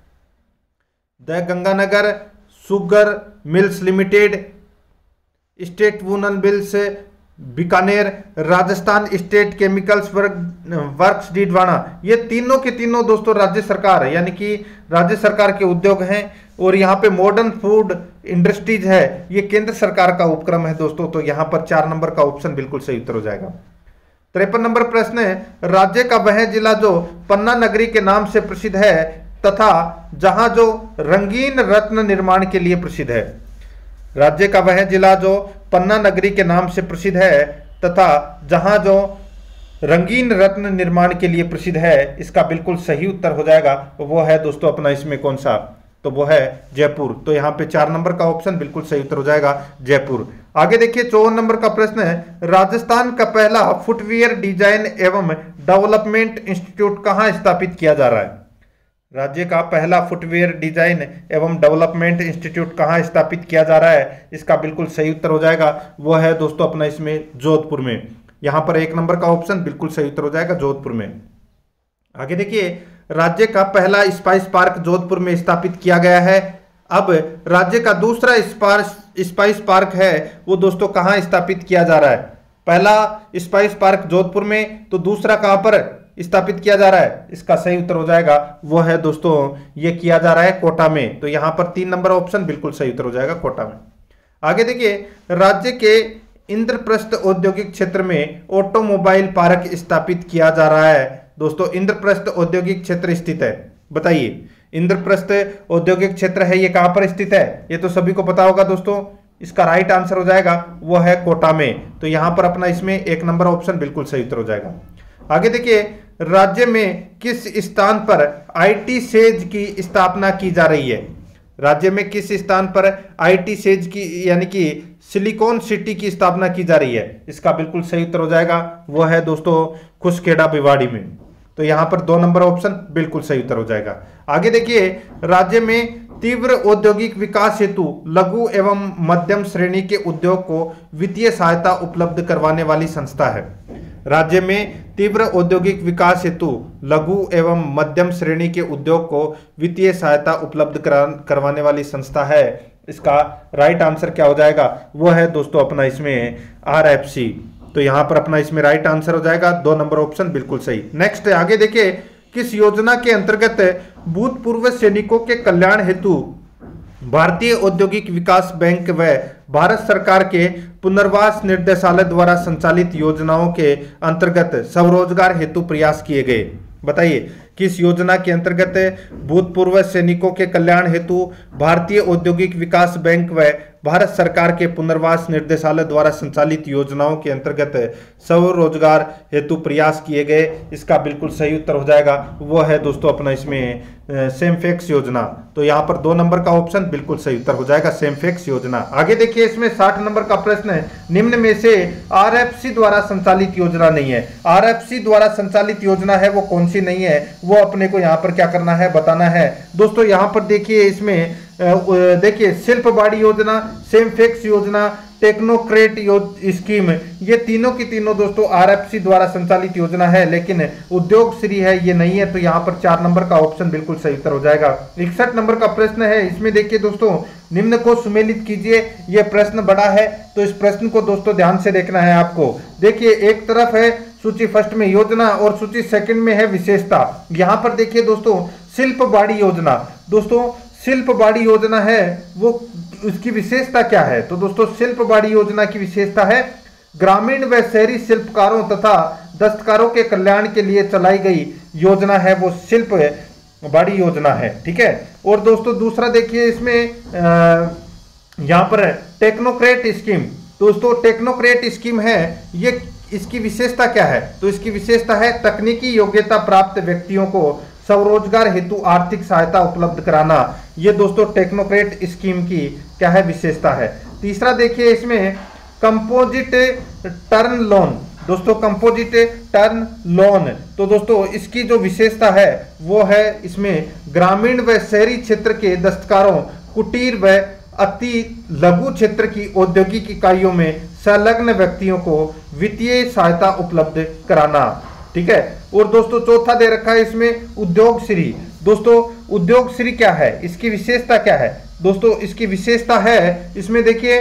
the Ganganagar sugar mills limited, state woollen mills Bikaner, Rajasthan state chemicals works Didwana, ये तीनों के तीनों दोस्तों राज्य सरकार यानी कि राज्य सरकार के उद्योग हैं। और यहाँ पे मॉडर्न फूड इंडस्ट्रीज है, ये केंद्र सरकार का उपक्रम है दोस्तों। तो यहाँ पर चार नंबर का ऑप्शन बिल्कुल सही उत्तर हो जाएगा। तिरपन नंबर प्रश्न है, राज्य का वह जिला जो पन्ना नगरी के नाम से प्रसिद्ध है तथा जहां जो रंगीन रत्न निर्माण के लिए प्रसिद्ध है। राज्य का वह जिला जो पन्ना नगरी के नाम से प्रसिद्ध है तथा जहां जो रंगीन रत्न निर्माण के लिए प्रसिद्ध है, इसका बिल्कुल सही उत्तर हो जाएगा वो है दोस्तों अपना इसमें कौन सा, तो वो है जयपुर। तो यहाँ पे चार नंबर का ऑप्शन बिल्कुल सही उत्तर हो जाएगा जयपुर। आगे देखिए, चौवन नंबर का प्रश्न है, राजस्थान का पहला फुटवियर डिजाइन एवं डेवलपमेंट इंस्टीट्यूट कहाँ स्थापित किया जा रहा है। राज्य का पहला फुटवियर डिजाइन एवं डेवलपमेंट इंस्टीट्यूट कहाँ स्थापित किया जा रहा है, इसका बिल्कुल सही उत्तर हो जाएगा वो है दोस्तों अपना इसमें जोधपुर में। यहां पर एक नंबर का ऑप्शन बिल्कुल सही उत्तर हो जाएगा जोधपुर में। आगे देखिए, राज्य का पहला स्पाइस पार्क जोधपुर में स्थापित किया गया है। अब राज्य का दूसरा स्पाइस पार्क है वो दोस्तों कहाँ स्थापित किया जा रहा है। पहला स्पाइस पार्क जोधपुर में, तो दूसरा कहां पर स्थापित किया जा रहा है, इसका सही उत्तर हो जाएगा वो है दोस्तों ये किया जा रहा है कोटा में। तो यहां पर तीन नंबर ऑप्शन बिल्कुल सही उत्तर हो जाएगा कोटा में। आगे देखिए, राज्य के इंद्रप्रस्थ औद्योगिक क्षेत्र में ऑटोमोबाइल पार्क स्थापित किया जा रहा है। दोस्तों इंद्रप्रस्थ औद्योगिक क्षेत्र स्थित है, बताइए इंद्रप्रस्थ औद्योगिक क्षेत्र है ये कहां पर स्थित है, ये तो सभी को पता होगा दोस्तों। इसका राइट आंसर हो जाएगा वो है कोटा में। तो यहां पर अपना इसमें एक नंबर ऑप्शन बिल्कुल सही उत्तर हो जाएगा। आगे देखिए, राज्य में किस स्थान पर आईटी सेज की स्थापना की जा रही है। राज्य में किस स्थान पर आईटी सेज की यानी कि सिलिकॉन सिटी की स्थापना की जा रही है, इसका बिल्कुल सही उत्तर हो जाएगा वो है दोस्तों खुसखेड़ा भिवाड़ी में। तो यहां पर दो नंबर ऑप्शन बिल्कुल सही उत्तर हो जाएगा। आगे देखिए, राज्य में तीव्र औद्योगिक विकास हेतु लघु एवं मध्यम श्रेणी के उद्योग को वित्तीय सहायता उपलब्ध करवाने वाली संस्था है। राज्य में तीव्र औद्योगिक विकास हेतु लघु एवं मध्यम श्रेणी के उद्योग को वित्तीय सहायता उपलब्ध करवाने वाली संस्था है इसका राइट आंसर क्या हो जाएगा, वो है दोस्तों अपना इसमें आर एफ सी। तो यहां पर अपना इसमें राइट आंसर हो जाएगा दो नंबर ऑप्शन बिल्कुल सही। नेक्स्ट आगे देखिए, किस योजना के अंतर्गत भूतपूर्व सैनिकों के कल्याण हेतु भारतीय औद्योगिक विकास बैंक व भारत सरकार के पुनर्वास निर्देशालय द्वारा संचालित योजनाओं के अंतर्गत स्वरोजगार हेतु प्रयास किए गए? बताइए, किस योजना के अंतर्गत भूतपूर्व सैनिकों के कल्याण हेतु भारतीय औद्योगिक विकास बैंक व भारत सरकार के पुनर्वास निर्देशालय द्वारा संचालित योजनाओं के अंतर्गत स्वरोजगार हेतु प्रयास किए गए? इसका बिल्कुल सही उत्तर हो जाएगा, वो है दोस्तों अपना इसमें सेमफेक्स योजना। तो यहाँ पर दो नंबर का ऑप्शन बिल्कुल सही उत्तर हो जाएगा, सेमफेक्स योजना। आगे देखिए, इसमें साठ नंबर का प्रश्न है, निम्न में से आर एफ सी द्वारा संचालित योजना नहीं है। आर एफ सी द्वारा संचालित योजना है वो कौन सी नहीं है, वो अपने को यहाँ पर क्या करना है, बताना है। दोस्तों यहाँ पर देखिए, इसमें देखिए शिल्प बाड़ी योजना, सेमफेक्स योजना, टेक्नोक्रेट स्कीम, ये तीनों की तीनों दोस्तों आर एफ सी द्वारा संचालित योजना है, लेकिन उद्योग श्री है ये नहीं है। तो यहाँ पर चार नंबर का ऑप्शन बिल्कुल सही उत्तर हो जाएगा। इकसठ नंबर का प्रश्न है, इसमें देखिए दोस्तों, निम्न को सुमेलित कीजिए। ये प्रश्न बड़ा है तो इस प्रश्न को दोस्तों ध्यान से देखना है आपको। देखिए, एक तरफ है सूची फर्स्ट में योजना और सूची सेकंड में है विशेषता। यहाँ पर देखिए दोस्तों, शिल्प बाड़ी योजना, दोस्तों शिल्प बाड़ी योजना है वो, उसकी विशेषता क्या है? तो दोस्तों शिल्प बाड़ी योजना की विशेषता है ग्रामीण व शहरी शिल्पकारों तथा दस्तकारों के कल्याण के लिए चलाई गई योजना है, वो शिल्प बाड़ी योजना है। ठीक है। और दोस्तों दूसरा देखिए, इसमें यहाँ पर टेक्नोक्रेट स्कीम, दोस्तों टेक्नोक्रेट स्कीम है, ये इसकी विशेषता क्या है? तो इसकी विशेषता है तकनीकी योग्यता प्राप्त व्यक्तियों को स्वरोजगार हेतु आर्थिक सहायता उपलब्ध कराना। ये दोस्तों टेक्नोक्रेट स्कीम की क्या है, विशेषता है। तीसरा देखिए, इसमें कंपोजिट टर्न लोन, दोस्तों कंपोजिट टर्न लोन, तो दोस्तों इसकी जो विशेषता है वो है इसमें ग्रामीण व शहरी क्षेत्र के दस्तकारों, कुटीर व अति लघु क्षेत्र की औद्योगिक इकाइयों में संलग्न व्यक्तियों को वित्तीय सहायता उपलब्ध कराना। ठीक है। और दोस्तों चौथा दे रखा है इसमें उद्योग श्री। दोस्तों उद्योग श्री क्या है, इसकी विशेषता क्या है? दोस्तों इसकी विशेषता है, इसमें देखिए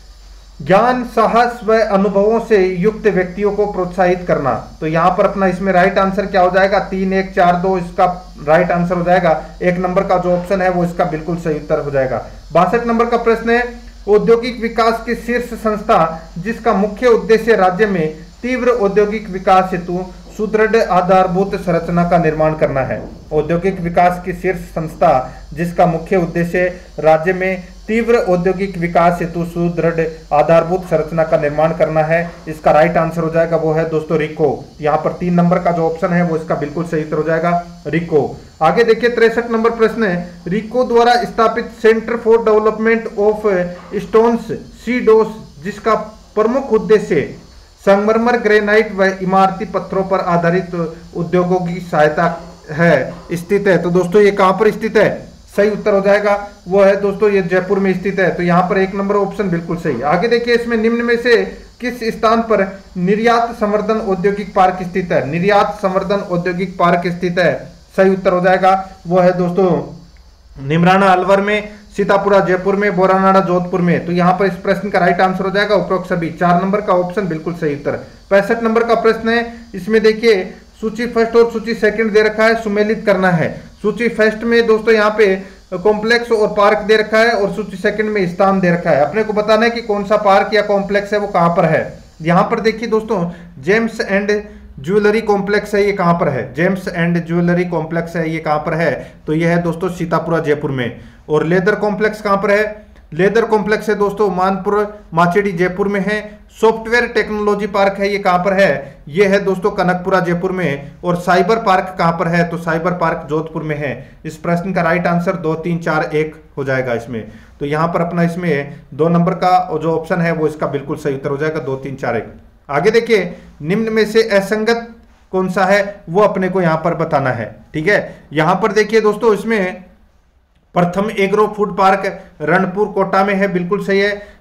ज्ञान, साहस व अनुभवों से युक्त व्यक्तियों को प्रोत्साहित करना। तो यहाँ पर अपना इसमें राइट आंसर क्या हो जाएगा, तीन एक चार दो, इसका राइट आंसर हो जाएगा। एक नंबर का जो ऑप्शन है वो इसका बिल्कुल सही उत्तर हो जाएगा। बासठ नंबर का प्रश्न है, औद्योगिक विकास की शीर्ष संस्था जिसका मुख्य उद्देश्य राज्य में तीव्र औद्योगिक विकास हेतु सुदृढ़ आधारभूत संरचना का निर्माण करना है। औद्योगिक विकास की शीर्ष संस्था जिसका मुख्य उद्देश्य राज्य में तीव्र औद्योगिक विकास हेतु सुदृढ़ आधारभूत संरचना का निर्माण करना है, इसका राइट आंसर हो जाएगा वो है दोस्तों रिको। यहाँ पर तीन नंबर का जो ऑप्शन है वो इसका बिल्कुल सही उत्तर हो जाएगा, रिको। आगे देखिए तिरसठ नंबर प्रश्न है, रिको द्वारा स्थापित centre for development of stones CDOS जिसका प्रमुख उद्देश्य संगमरमर, ग्रेनाइट व इमारती पत्थरों पर आधारित उद्योगों की सहायता है, स्थित है। तो दोस्तों ये कहां पर स्थित है, सही उत्तर हो जाएगा वो है दोस्तों ये जयपुर में स्थित है। तो यहाँ पर एक नंबर ऑप्शन बिल्कुल सही। आगे देखिए, इसमें निम्न में से किस स्थान पर निर्यात संवर्धन औद्योगिक पार्क स्थित है? निर्यात संवर्धन औद्योगिक पार्क स्थित है, सही उत्तर हो जाएगा वो है दोस्तों निमराना अलवर में, सीतापुरा जयपुर में, बोरानाड़ा जोधपुर में। तो यहाँ पर इस प्रश्न का राइट आंसर हो जाएगा उपरोक्त सभी, चार नंबर का ऑप्शन बिल्कुल सही उत्तर। पैंसठ नंबर का प्रश्न है, इसमें देखिए सूची फर्स्ट और सूची सेकंड दे रखा है, सुमेलित करना है। सूची फर्स्ट में दोस्तों यहाँ पे कॉम्प्लेक्स और पार्क दे रखा है और सूची सेकंड में स्थान दे रखा है। अपने को बताना है कि कौन सा पार्क या कॉम्प्लेक्स है वो कहाँ पर है। यहाँ पर देखिए दोस्तों जेम्स एंड ज्वेलरी कॉम्प्लेक्स है, ये कहाँ पर है? जेम्स एंड ज्वेलरी कॉम्प्लेक्स है, ये कहाँ पर है? तो ये है दोस्तों सीतापुरा जयपुर में। और लेदर कॉम्प्लेक्स कहाँ पर है? लेदर कॉम्प्लेक्स है दोस्तों मानपुर माचेडी जयपुर में है। सॉफ्टवेयर टेक्नोलॉजी पार्क है, ये कहाँ पर है? ये है दोस्तों कनकपुरा जयपुर में। और साइबर पार्क कहाँ पर है? तो साइबर पार्क जोधपुर में है। इस प्रश्न का राइट आंसर दो तीन चार एक हो जाएगा इसमें। तो यहाँ पर अपना इसमें दो नंबर का जो ऑप्शन है वो इसका बिल्कुल सही उत्तर हो जाएगा, दो तीन चार एक। आगे देखिए, निम्न में से असंगत कौन सा है वो अपने को यहाँ पर बताना है। ठीक है, यहाँ पर देखिए दोस्तों, इसमें प्रथम agro food park Ranpur Kota में है, बिल्कुल सही है।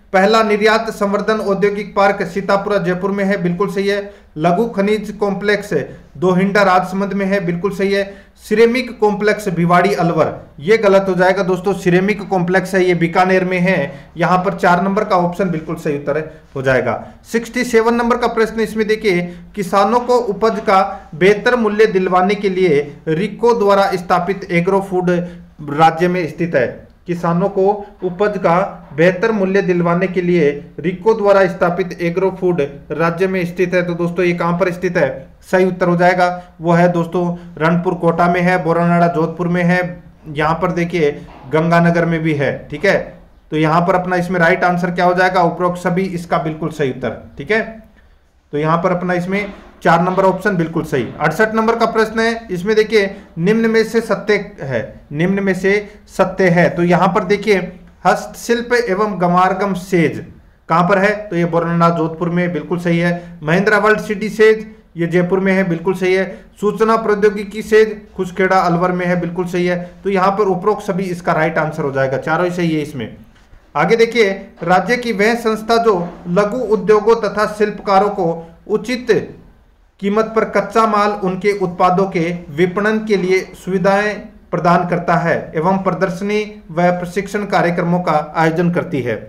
पहला निर्यात संवर्धन औद्योगिक पार्क सीतापुरा जयपुर में है, बिल्कुल सही है। लघु खनिज कॉम्प्लेक्स दोहिंडा राजसमंद में है, बिल्कुल सही है। सिरेमिक कॉम्प्लेक्स भिवाड़ी अलवर, ये गलत हो जाएगा दोस्तों। सिरेमिक कॉम्प्लेक्स है ये बीकानेर में है। यहां पर चार नंबर का ऑप्शन बिल्कुल सही उत्तर हो जाएगा। सड़सठ नंबर का प्रश्न इसमें देखिए, किसानों को उपज का बेहतर मूल्य दिलवाने के लिए रिको द्वारा स्थापित एग्रो फूड राज्य में स्थित है। किसानों को उपज का बेहतर मूल्य दिलवाने के लिए रिको द्वारा स्थापित एग्रो फूड राज्य में स्थित है। तो दोस्तों ये कहां पर स्थित है? सही उत्तर हो जाएगा वो है दोस्तों रणपुर कोटा में है, बोरानाड़ा जोधपुर में है, यहां पर देखिए गंगानगर में भी है। ठीक है, तो यहां पर अपना इसमें राइट आंसर क्या हो जाएगा? उपरोक्त सभी, इसका बिल्कुल सही उत्तर। ठीक है, तो यहां पर अपना इसमें चार नंबर ऑप्शन बिल्कुल सही। अड़सठ नंबर का प्रश्न है, इसमें देखिए निम्न में से सत्य है, निम्न में से सत्य है। तो यहां पर देखिए हस्तशिल्प एवं गमारगम सेज कहां पर है? तो ये बोरानाड़ा जोधपुर में, बिल्कुल सही है। महिंद्रा वर्ल्ड सिटी सेज ये जयपुर में है, बिल्कुल सही है। सूचना प्रौद्योगिकी सेज खुसखेड़ा अलवर में है, बिल्कुल सही है। तो यहां पर उपरोक्त सभी इसका राइट आंसर हो जाएगा, चारों ही सही है इसमें। आगे देखिए, राज्य की वह संस्था जो लघु उद्योगों तथा शिल्पकारों को उचित कीमत पर कच्चा माल उनके उत्पादों के विपणन के लिए सुविधाएं प्रदान करता है एवं प्रदर्शनी व प्रशिक्षण कार्यक्रमों का आयोजन करती है।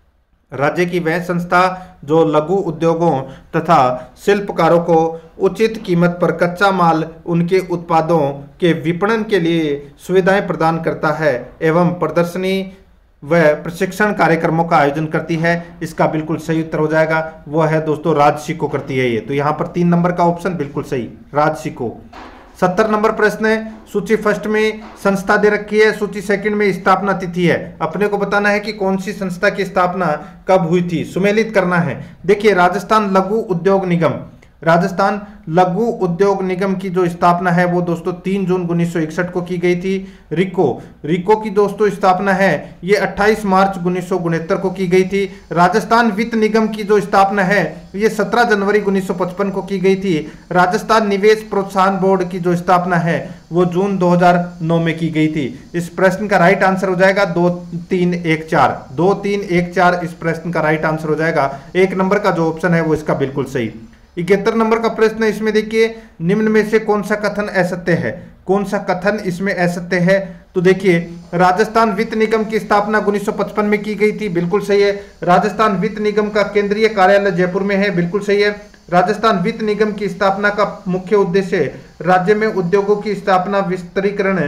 राज्य की वह संस्था जो लघु उद्योगों तथा शिल्पकारों को उचित कीमत पर कच्चा माल उनके उत्पादों के विपणन के लिए सुविधाएं प्रदान करता है एवं प्रदर्शनी वह प्रशिक्षण कार्यक्रमों का आयोजन करती है, इसका बिल्कुल सही उत्तर हो जाएगा वो है दोस्तों राजसिको करती है ये। तो यहां पर तीन नंबर का ऑप्शन बिल्कुल सही, राजसिको। सत्तर नंबर प्रश्न है, सूची फर्स्ट में संस्था दे रखी है, सूची सेकंड में स्थापना तिथि है। अपने को बताना है कि कौन सी संस्था की स्थापना कब हुई थी, सुमेलित करना है। देखिए राजस्थान लघु उद्योग निगम, राजस्थान लघु उद्योग निगम की जो स्थापना है वो दोस्तों तीन जून उन्नीस सौ इकसठ को की गई थी। रिको, रिको की दोस्तों स्थापना है ये अट्ठाईस मार्च उन्नीस सौ उनहत्तर को की गई थी। राजस्थान वित्त निगम की जो स्थापना है ये सत्रह जनवरी उन्नीस सौ पचपन को की गई थी। राजस्थान निवेश प्रोत्साहन बोर्ड की जो स्थापना है वो जून दो हज़ार नौ में की गई थी। इस प्रश्न का राइट आंसर हो जाएगा दो तीन एक चार, दो तीन एक चार इस प्रश्न का राइट आंसर हो जाएगा। एक नंबर का जो ऑप्शन है वो इसका बिल्कुल सही। इकहत्तर नंबर का प्रश्न है, इसमें देखिए निम्न में से कौन सा कथन असत्य है, कौन सा कथन इसमें असत्य है? तो देखिए राजस्थान वित्त निगम की स्थापना उन्नीस सौ पचपन में की गई थी, बिल्कुल सही है। राजस्थान वित्त निगम का केंद्रीय कार्यालय जयपुर में है, बिल्कुल सही है। राजस्थान वित्त निगम की स्थापना का मुख्य उद्देश्य राज्य में उद्योगों की स्थापना, विस्तारीकरण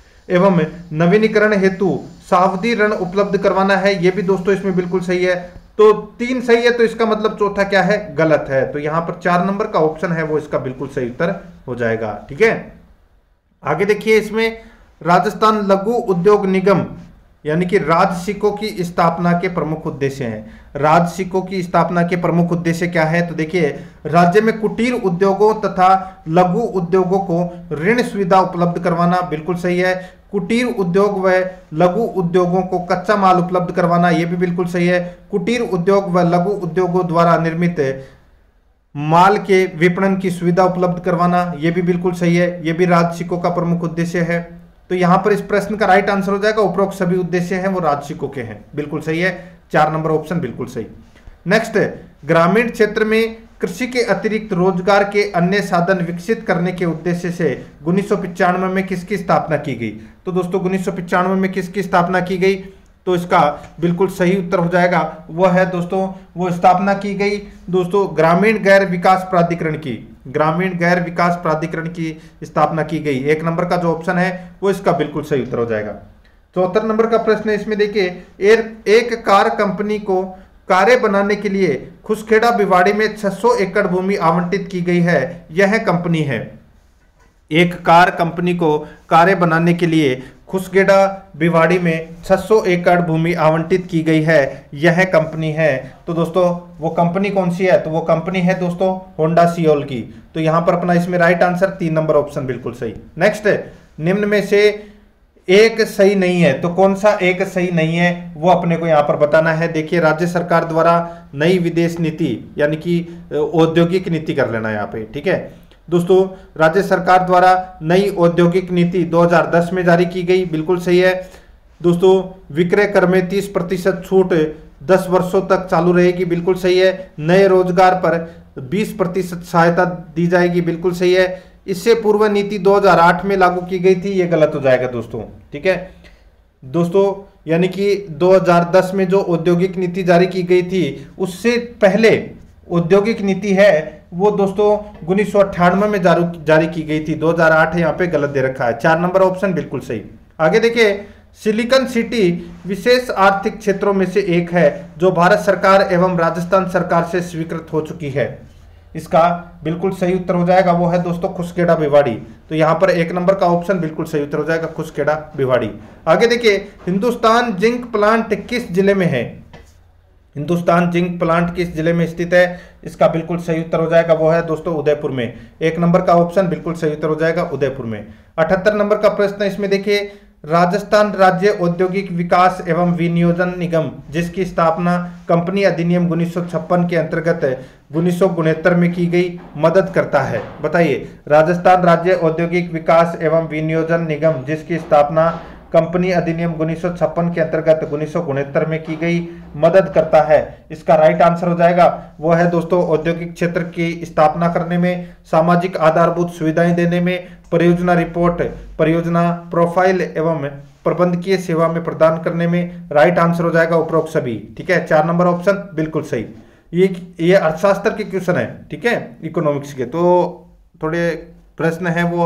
एवं नवीनीकरण हेतु सावधि ऋण उपलब्ध करवाना है, यह भी दोस्तों इसमें बिल्कुल सही है। तो तीन सही है, तो इसका मतलब चौथा क्या है? गलत है। तो यहां पर चार नंबर का ऑप्शन है वो इसका बिल्कुल सही उत्तर हो जाएगा। ठीक है, आगे देखिए, इसमें राजस्थान लघु उद्योग निगम यानी कि राजसिको की स्थापना के प्रमुख उद्देश्य हैं। राजसिको की स्थापना के प्रमुख उद्देश्य क्या है? तो देखिए राज्य में कुटीर उद्योगों तथा लघु उद्योगों को ऋण सुविधा उपलब्ध करवाना, बिल्कुल सही है। कुटीर उद्योग व लघु उद्योगों को कच्चा माल उपलब्ध करवाना, यह भी बिल्कुल सही है। कुटीर उद्योग व लघु उद्योगों द्वारा निर्मित माल के विपणन की सुविधा उपलब्ध करवाना, यह भी बिल्कुल सही है। यह भी राजसिको का प्रमुख उद्देश्य है। तो यहां पर इस प्रश्न का राइट आंसर हो जाएगा उपरोक्त सभी उद्देश्य हैं वो राजसिको के हैं, बिल्कुल सही है। चार नंबर ऑप्शन बिल्कुल सही। नेक्स्ट, ग्रामीण क्षेत्र में कृषि के अतिरिक्त रोजगार के अन्य साधन विकसित करने के उद्देश्य से उन्नीस सौ पिचानवे में किसकी स्थापना की गई? तो दोस्तों उन्नीस सौ पिचानवे में किसकी स्थापना की गई? तो इसका बिल्कुल सही उत्तर हो जाएगा वो है दोस्तों, वो स्थापना की गई दोस्तों ग्रामीण गैर विकास प्राधिकरण की, ग्रामीण गैर विकास प्राधिकरण की स्थापना की गई। एक नंबर का जो ऑप्शन है वो इसका बिल्कुल सही उत्तर हो जाएगा। चौहत्तर नंबर का प्रश्न है, इसमें देखिए एक कार कंपनी को कारें बनाने के लिए खुसखेड़ा भिवाड़ी में छह सौ एकड़ भूमि आवंटित की गई है, यह कंपनी है। एक कार कंपनी को कारें बनाने के लिए खुसखेड़ा भिवाड़ी में छह सौ एकड़ भूमि आवंटित की गई है, यह कंपनी है। तो दोस्तों वो कंपनी कौन सी है? तो वो कंपनी है दोस्तों होंडा सियोल की। तो यहां पर अपना इसमें राइट आंसर तीन नंबर ऑप्शन बिल्कुल सही। नेक्स्ट, निम्न में से एक सही नहीं है, तो कौन सा एक सही नहीं है वो अपने को यहां पर बताना है। देखिए राज्य सरकार द्वारा नई विदेश नीति यानी कि औद्योगिक नीति कर लेना यहाँ पे, ठीक है दोस्तों। राज्य सरकार द्वारा नई औद्योगिक नीति दो हज़ार दस में जारी की गई, बिल्कुल सही है दोस्तों। विक्रय कर में तीस प्रतिशत छूट दस वर्षों तक चालू रहेगी, बिल्कुल सही है। नए रोजगार पर बीस प्रतिशत सहायता दी जाएगी, बिल्कुल सही है। इससे पूर्व नीति दो हज़ार आठ में लागू की गई थी, ये गलत हो जाएगा दोस्तों, ठीक है दोस्तों। यानी कि दो हज़ार दस में जो औद्योगिक नीति जारी की गई थी, उससे पहले औद्योगिक नीति है वो दोस्तों उन्नीस सौ अट्ठानवे में जारी जारी की गई थी। दो हज़ार आठ यहाँ पे गलत दे रखा है। चार नंबर ऑप्शन बिल्कुल सही। आगे देखिए, सिलिकॉन सिटी विशेष आर्थिक क्षेत्रों में से एक है जो भारत सरकार एवं राजस्थान सरकार से स्वीकृत हो चुकी है। इसका बिल्कुल सही उत्तर हो जाएगा वो है दोस्तों खुसखेड़ा भिवाड़ी। तो यहाँ पर एक नंबर का ऑप्शन बिल्कुल सही उत्तर हो जाएगा खुसखेड़ा भिवाड़ी। आगे देखिए, हिंदुस्तान जिंक प्लांट किस जिले में है? हिंदुस्तान जिंक प्लांट किस जिले में स्थित है? इसका बिल्कुल सही उत्तर हो जाएगा वो है दोस्तों उदयपुर में। एक नंबर का ऑप्शन बिल्कुल सही उत्तर हो जाएगा उदयपुर में। अठहत्तर नंबर का प्रश्न इसमें देखिए, राजस्थान राज्य औद्योगिक विकास एवं विनियोजन निगम जिसकी स्थापना कंपनी अधिनियम उन्नीस सौ छप्पन के अंतर्गत उन्नीस सौ उनहत्तर में की गई, मदद करता है। बताइए, राजस्थान राज्य औद्योगिक विकास एवं विनियोजन निगम जिसकी स्थापना कंपनी अधिनियम उन्नीस सौ छप्पन के अंतर्गत उन्नीस सौ उनहत्तर में की गई, मदद करता है। इसका राइट आंसर हो जाएगा वो है दोस्तों औद्योगिक क्षेत्र की स्थापना करने में, सामाजिक आधारभूत सुविधाएं देने में, परियोजना रिपोर्ट, परियोजना प्रोफाइल एवं प्रबंधकीय सेवा में प्रदान करने में। राइट आंसर हो जाएगा उपरोक्त सभी, ठीक है। चार नंबर ऑप्शन बिल्कुल सही। ये ये अर्थशास्त्र के क्वेश्चन है, ठीक है, इकोनॉमिक्स के, तो थोड़े प्रश्न है वो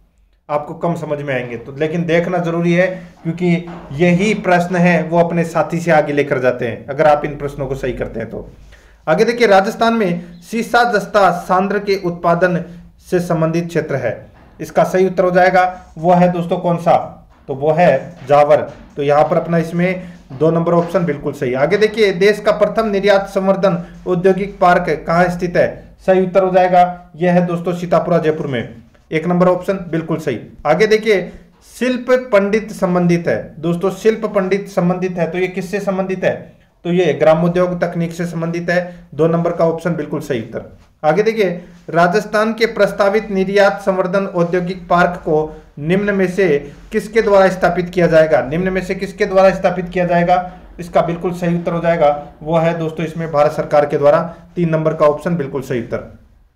आपको कम समझ में आएंगे, तो लेकिन देखना जरूरी है क्योंकि यही प्रश्न है वो अपने साथी से आगे लेकर जाते हैं अगर आप इन प्रश्नों को सही करते हैं तो। आगे देखिए, राजस्थान में सीसा जस्ता सांद्र के उत्पादन से संबंधित क्षेत्र है। इसका सही उत्तर हो जाएगा वो है दोस्तों कौन सा? तो वो है जावर। तो यहाँ पर अपना इसमें दो नंबर ऑप्शन बिल्कुल सही। आगे देखिए, देश का प्रथम निर्यात संवर्धन औद्योगिक पार्क कहाँ स्थित है? सही उत्तर हो जाएगा यह है दोस्तों सीतापुरा जयपुर में। एक नंबर ऑप्शन बिल्कुल सही। आगे देखिए, शिल्प पंडित संबंधित है दोस्तों, शिल्प पंडित संबंधित है तो ये किससे संबंधित है? तो ये ग्रामोद्योग तकनीक से संबंधित है। दो नंबर का ऑप्शन बिल्कुल सही उत्तर। आगे देखिए, राजस्थान के प्रस्तावित निर्यात संवर्धन औद्योगिक पार्क को निम्न में से किसके द्वारा स्थापित किया जाएगा? निम्न में से किसके द्वारा स्थापित किया जाएगा? इसका बिल्कुल सही उत्तर हो जाएगा वो है दोस्तों इसमें भारत सरकार के द्वारा। तीन नंबर का ऑप्शन बिल्कुल सही उत्तर।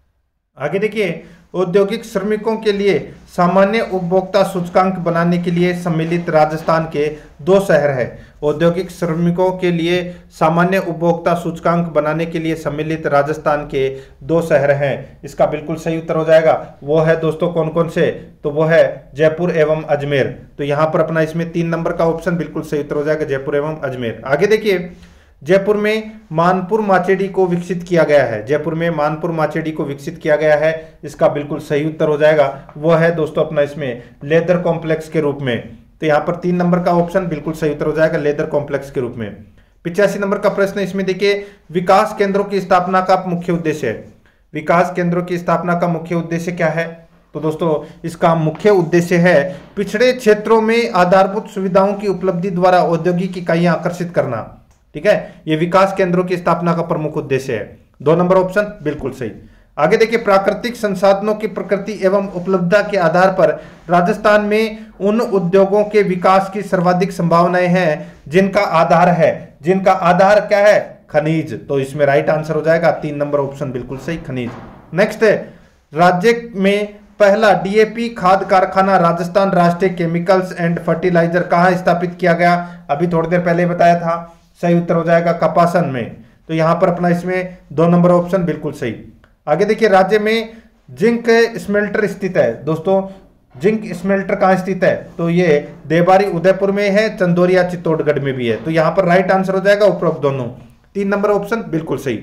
आगे देखिए, औद्योगिक श्रमिकों के लिए सामान्य उपभोक्ता सूचकांक बनाने के लिए सम्मिलित राजस्थान के दो शहर हैं। औद्योगिक श्रमिकों के लिए सामान्य उपभोक्ता सूचकांक बनाने के लिए सम्मिलित राजस्थान के दो शहर हैं। इसका बिल्कुल सही उत्तर हो जाएगा वो है दोस्तों कौन कौन से? तो वो है जयपुर एवं अजमेर। तो यहाँ पर अपना इसमें तीन नंबर का ऑप्शन बिल्कुल सही उत्तर हो जाएगा जयपुर एवं अजमेर। आगे देखिए, जयपुर में मानपुर माचेडी को विकसित किया गया है। जयपुर में मानपुर माचेडी को विकसित किया गया है। इसका बिल्कुल सही उत्तर हो जाएगा वो है दोस्तों अपना इसमें लेदर कॉम्प्लेक्स के रूप में। तो यहाँ पर तीन नंबर का ऑप्शन बिल्कुल सही उत्तर हो जाएगा लेदर कॉम्प्लेक्स के रूप में। पिचासी नंबर का प्रश्न इसमें देखिए, विकास केंद्रों की स्थापना का मुख्य उद्देश्य है। विकास केंद्रों की स्थापना का मुख्य उद्देश्य क्या है? तो दोस्तों इसका मुख्य उद्देश्य है पिछड़े क्षेत्रों में आधारभूत सुविधाओं की उपलब्धि द्वारा औद्योगिक इकाइयां आकर्षित करना, ठीक है। ये विकास केंद्रों की स्थापना का प्रमुख उद्देश्य है। दो नंबर ऑप्शन बिल्कुल सही। आगे देखिए, प्राकृतिक संसाधनों की प्रकृति एवं उपलब्धता के आधार पर राजस्थान में उन उद्योगों के विकास की सर्वाधिक संभावनाएं हैं जिनका आधार है, जिनका आधार क्या है? खनिज। तो इसमें राइट आंसर हो जाएगा तीन नंबर ऑप्शन बिल्कुल सही, खनिज। नेक्स्ट है, राज्य में पहला डीएपी खाद कारखाना राजस्थान राष्ट्रीय केमिकल्स एंड फर्टिलाइजर कहाँ स्थापित किया गया? अभी थोड़ी देर पहले बताया था। सही उत्तर हो जाएगा कपासन में। तो यहां पर अपना इसमें दो नंबर ऑप्शन बिल्कुल सही। आगे देखिए, राज्य में जिंक स्मेल्टर स्थित है। दोस्तों जिंक स्मेल्टर कहां स्थित है? तो ये देवारी उदयपुर में है, चंदोरिया चित्तौड़गढ़ में भी है। तो यहां पर राइट आंसर हो जाएगा उपरोक्त दोनों। तीन नंबर ऑप्शन बिल्कुल सही।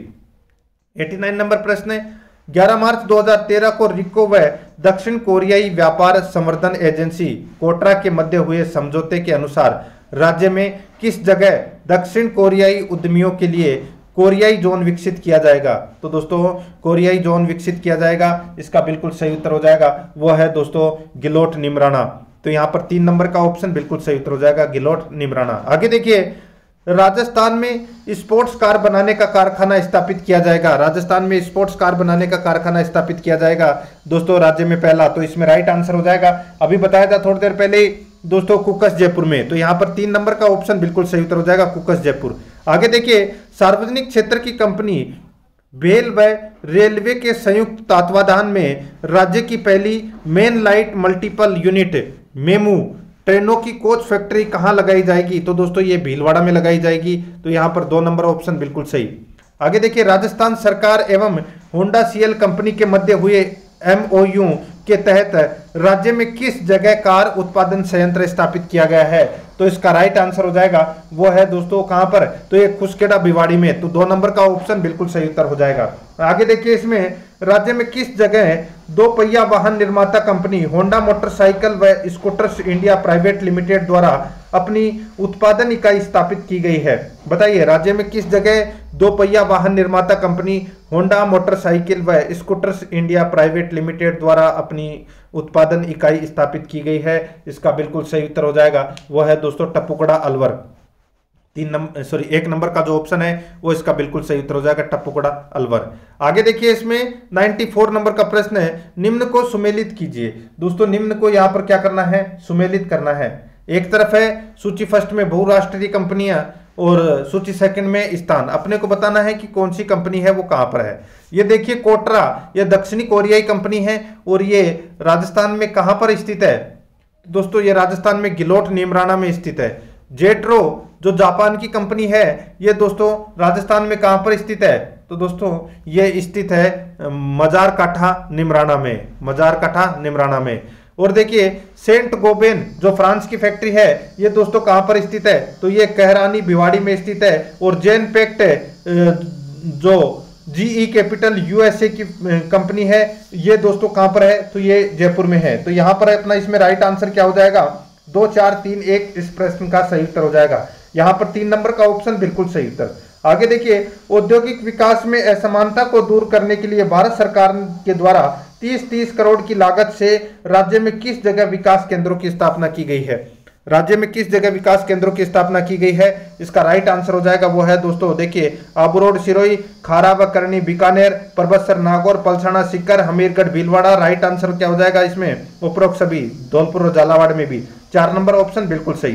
नवासी नंबर प्रश्न है, ग्यारह मार्च दो हज़ार तेरह को रिको व दक्षिण कोरियाई व्यापार संवर्धन एजेंसी कोट्रा के मध्य हुए समझौते के अनुसार राज्य में किस जगह दक्षिण कोरियाई उद्यमियों के लिए कोरियाई जोन विकसित किया जाएगा? तो दोस्तों कोरियाई जोन विकसित किया जाएगा। इसका बिल्कुल सही उत्तर हो जाएगा वो है दोस्तों गिलोट निमराना। तो यहाँ पर तीन नंबर का ऑप्शन बिल्कुल सही उत्तर हो जाएगा गिलोट निमराना। आगे देखिए, राजस्थान में स्पोर्ट्स कार बनाने का कारखाना स्थापित किया जाएगा। राजस्थान में स्पोर्ट्स कार बनाने का कारखाना स्थापित किया जाएगा दोस्तों राज्य में पहला। तो इसमें राइट आंसर हो जाएगा, अभी बताया था थोड़ी देर पहले दोस्तों, कुकस जयपुर में। तो यहाँ पर तीन नंबर का ऑप्शन बिल्कुल सही उत्तर हो जाएगा कुकस जयपुर। आगे देखिए, सार्वजनिक क्षेत्र की कंपनी बेल व रेलवे के संयुक्त तत्वाधान में राज्य की पहली main line multiple unit MEMU ट्रेनों की कोच फैक्ट्री कहां लगाई जाएगी? तो दोस्तों ये भीलवाड़ा में लगाई जाएगी। तो यहां पर दो नंबर ऑप्शन बिल्कुल सही। आगे देखिए, राजस्थान सरकार एवं होंडा सीएल कंपनी के मध्य हुए एमओयू के तहत राज्य में किस जगह कार उत्पादन संयंत्र स्थापित किया गया है? तो इसका राइट आंसर हो जाएगा वो है दोस्तों कहां पर? तो ये खुसखेड़ा भिवाड़ी में। तो दो नंबर का ऑप्शन बिल्कुल सही उत्तर हो जाएगा। आगे देखिए, इसमें राज्य में किस जगह दो पहिया वाहन निर्माता कंपनी होंडा मोटरसाइकिल व स्कूटर्स इंडिया प्राइवेट लिमिटेड द्वारा अपनी उत्पादन इकाई स्थापित की गई है? बताइए, राज्य में किस जगह दो पहिया वाहन निर्माता कंपनी होंडा मोटरसाइकिल व स्कूटर्स इंडिया प्राइवेट लिमिटेड द्वारा अपनी उत्पादन इकाई स्थापित की गई है? इसका बिल्कुल सही उत्तर हो जाएगा वो है दोस्तों टप्पूकड़ा अलवर। तीन नंबर सॉरी एक नंबर का जो ऑप्शन है वो इसका बिल्कुल सही उत्तर हो जाएगा टप्पूकड़ा अलवर। आगे देखिए, इसमें चौरानवे नंबर का प्रश्न है, निम्न को सुमेलित कीजिए। दोस्तों निम्न को यहाँ पर क्या करना है? सुमेलित करना है। एक तरफ है सूची फर्स्ट में बहुराष्ट्रीय कंपनियां और सूची सेकंड में स्थान। अपने को बताना है कि कौन सी कंपनी है वो कहां पर है। ये देखिए, कोटरा ये दक्षिणी कोरियाई कंपनी है और ये राजस्थान में कहां पर स्थित है? दोस्तों ये राजस्थान में गिलोट नीमराना में स्थित है। जेट्रो जो जापान की कंपनी है ये दोस्तों राजस्थान में कहां पर स्थित है? तो दोस्तों ये स्थित है मजार काठा निमराना में, मजार काठा निमराना में। और देखिए, सेंट गोबेन जो फ्रांस की फैक्ट्री है ये दोस्तों कहां पर स्थित है? तो ये कहरानी भिवाड़ी में स्थित है। और जेन पैक्ट जो जीई कैपिटल यूएसए की कंपनी है ये दोस्तों कहां पर है? तो ये जयपुर में है। तो यहां पर अपना इसमें राइट आंसर क्या हो जाएगा? दो चार तीन एक इस प्रश्न का सही उत्तर हो जाएगा। यहां पर तीन नंबर का ऑप्शन बिल्कुल सही उत्तर। आगे देखिए, औद्योगिक विकास में असमानता को दूर करने के लिए भारत सरकार के द्वारा तीस तीस करोड़ की लागत से राज्य में किस जगह विकास केंद्रों की स्थापना की गई है? राज्य में किस जगह विकास केंद्रों की स्थापना की गई है? इसका राइट आंसर हो जाएगा वो है दोस्तों देखिए, आबूरोड सिरोही, खारा व करनी बीकानेर, परबतसर नागौर, पलसाना सीकर, हमीरगढ़ भीलवाड़ा। राइट आंसर क्या हो जाएगा इसमें? उपरोक्त सभी, धौलपुर और झालावाड़ में भी। चार नंबर ऑप्शन बिल्कुल सही।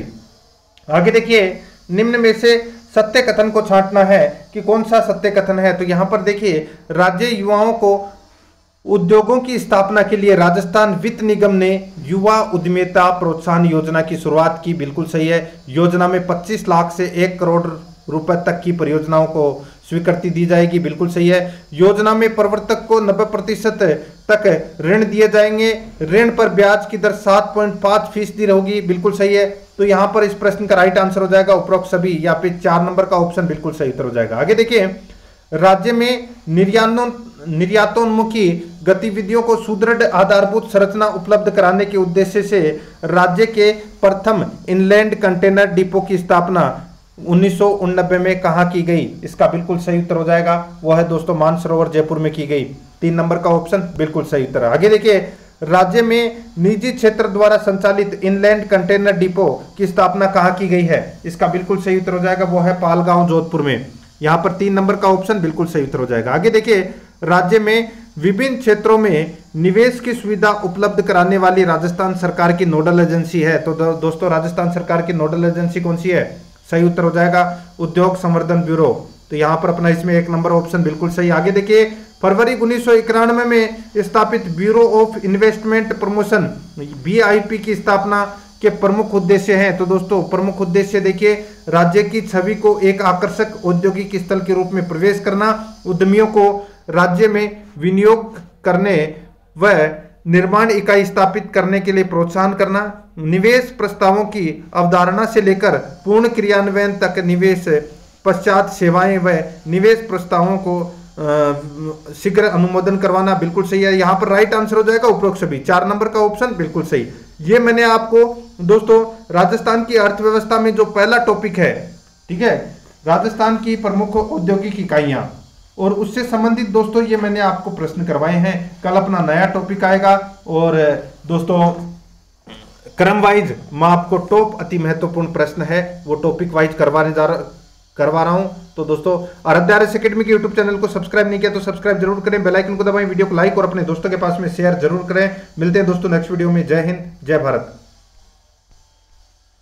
आगे देखिए, निम्न में से सत्य कथन को छांटना है कि कौन सा सत्य कथन है। तो यहां पर देखिए, राज्य युवाओं को उद्योगों की स्थापना के लिए राजस्थान वित्त निगम ने युवा उद्यमिता प्रोत्साहन योजना की शुरुआत की। बिल्कुल सही है। योजना में पच्चीस लाख से एक करोड़ रुपए तक की परियोजनाओं को स्वीकृति दी जाएगी। बिल्कुल सही है। योजना में प्रवर्तक को नब्बे प्रतिशत तक ऋण दिए जाएंगे। ऋण पर ब्याज की दर सात पॉइंट पाँच फीसदी होगी। बिल्कुल सही है। तो यहां पर इस प्रश्न का राइट आंसर हो जाएगा उपरोक्त सभी, या फिर चार नंबर का ऑप्शन बिल्कुल सही उत्तर हो जाएगा। आगे देखिए, राज्य में निर्यातों निर्यातोन्मुखी गतिविधियों को सुदृढ़ आधारभूत संरचना उपलब्ध कराने के उद्देश्य से राज्य के प्रथम इनलैंड कंटेनर डिपो की स्थापना उन्नीस सौ उननब्बे में कहां की गई? इसका बिल्कुल सही उत्तर हो जाएगा वो है दोस्तों मानसरोवर जयपुर में की गई। तीन नंबर का ऑप्शन बिल्कुल सही उत्तर। आगे देखिए, राज्य में निजी क्षेत्र द्वारा संचालित इनलैंड कंटेनर डिपो की स्थापना कहां की गई है? इसका बिल्कुल सही उत्तर हो जाएगा वो है पालगांव जोधपुर में। यहां पर तीन नंबर का ऑप्शन बिल्कुल सही उत्तर हो जाएगा। आगे देखिए, राज्य में विभिन्न क्षेत्रों में निवेश की सुविधा उपलब्ध कराने वाली राजस्थान सरकार की नोडल एजेंसी है। तो दो, दोस्तों राजस्थान सरकार की नोडल एजेंसी कौन सी है? सही उत्तर हो जाएगा उद्योग संवर्धन ब्यूरो। तो यहां पर अपना इसमें एक नंबर ऑप्शन बिल्कुल सही। आगे देखिए, फरवरी उन्नीस सौ इक्यानवे में स्थापित bureau of investment promotion B I P की स्थापना के प्रमुख उद्देश्य हैं। तो दोस्तों प्रमुख उद्देश्य देखिए, राज्य की छवि को एक आकर्षक औद्योगिक स्थल के रूप में प्रवेश करना, उद्यमियों को राज्य में विनियोग करने व निर्माण इकाई स्थापित करने के लिए प्रोत्साहन करना, निवेश प्रस्तावों की अवधारणा से लेकर पूर्ण क्रियान्वयन तक निवेश पश्चात सेवाएं व निवेश प्रस्तावों को शीघ्र अनुमोदन करवाना। बिल्कुल सही है। यहाँ पर राइट आंसर हो जाएगा उपरोक्त सभी। चार नंबर का ऑप्शन बिल्कुल सही। ये मैंने आपको दोस्तों राजस्थान की अर्थव्यवस्था में जो पहला टॉपिक है, ठीक है, राजस्थान की प्रमुख औद्योगिक इकाइयां, और उससे संबंधित दोस्तों ये मैंने आपको प्रश्न करवाए हैं। कल अपना नया टॉपिक आएगा और दोस्तों क्रम वाइज मैं आपको टॉप अति महत्वपूर्ण प्रश्न है वो टॉपिक वाइज करवाने जा रहा करवा रहा हूं। तो दोस्तों आराध्या आर एस अकेडमी के यूट्यूब चैनल को सब्सक्राइब नहीं किया तो सब्सक्राइब जरूर करें, बेल आइकन को दबाएं, वीडियो को लाइक और अपने दोस्तों के पास में शेयर जरूर करें। मिलते हैं दोस्तों नेक्स्ट वीडियो में। जय हिंद, जय भारत।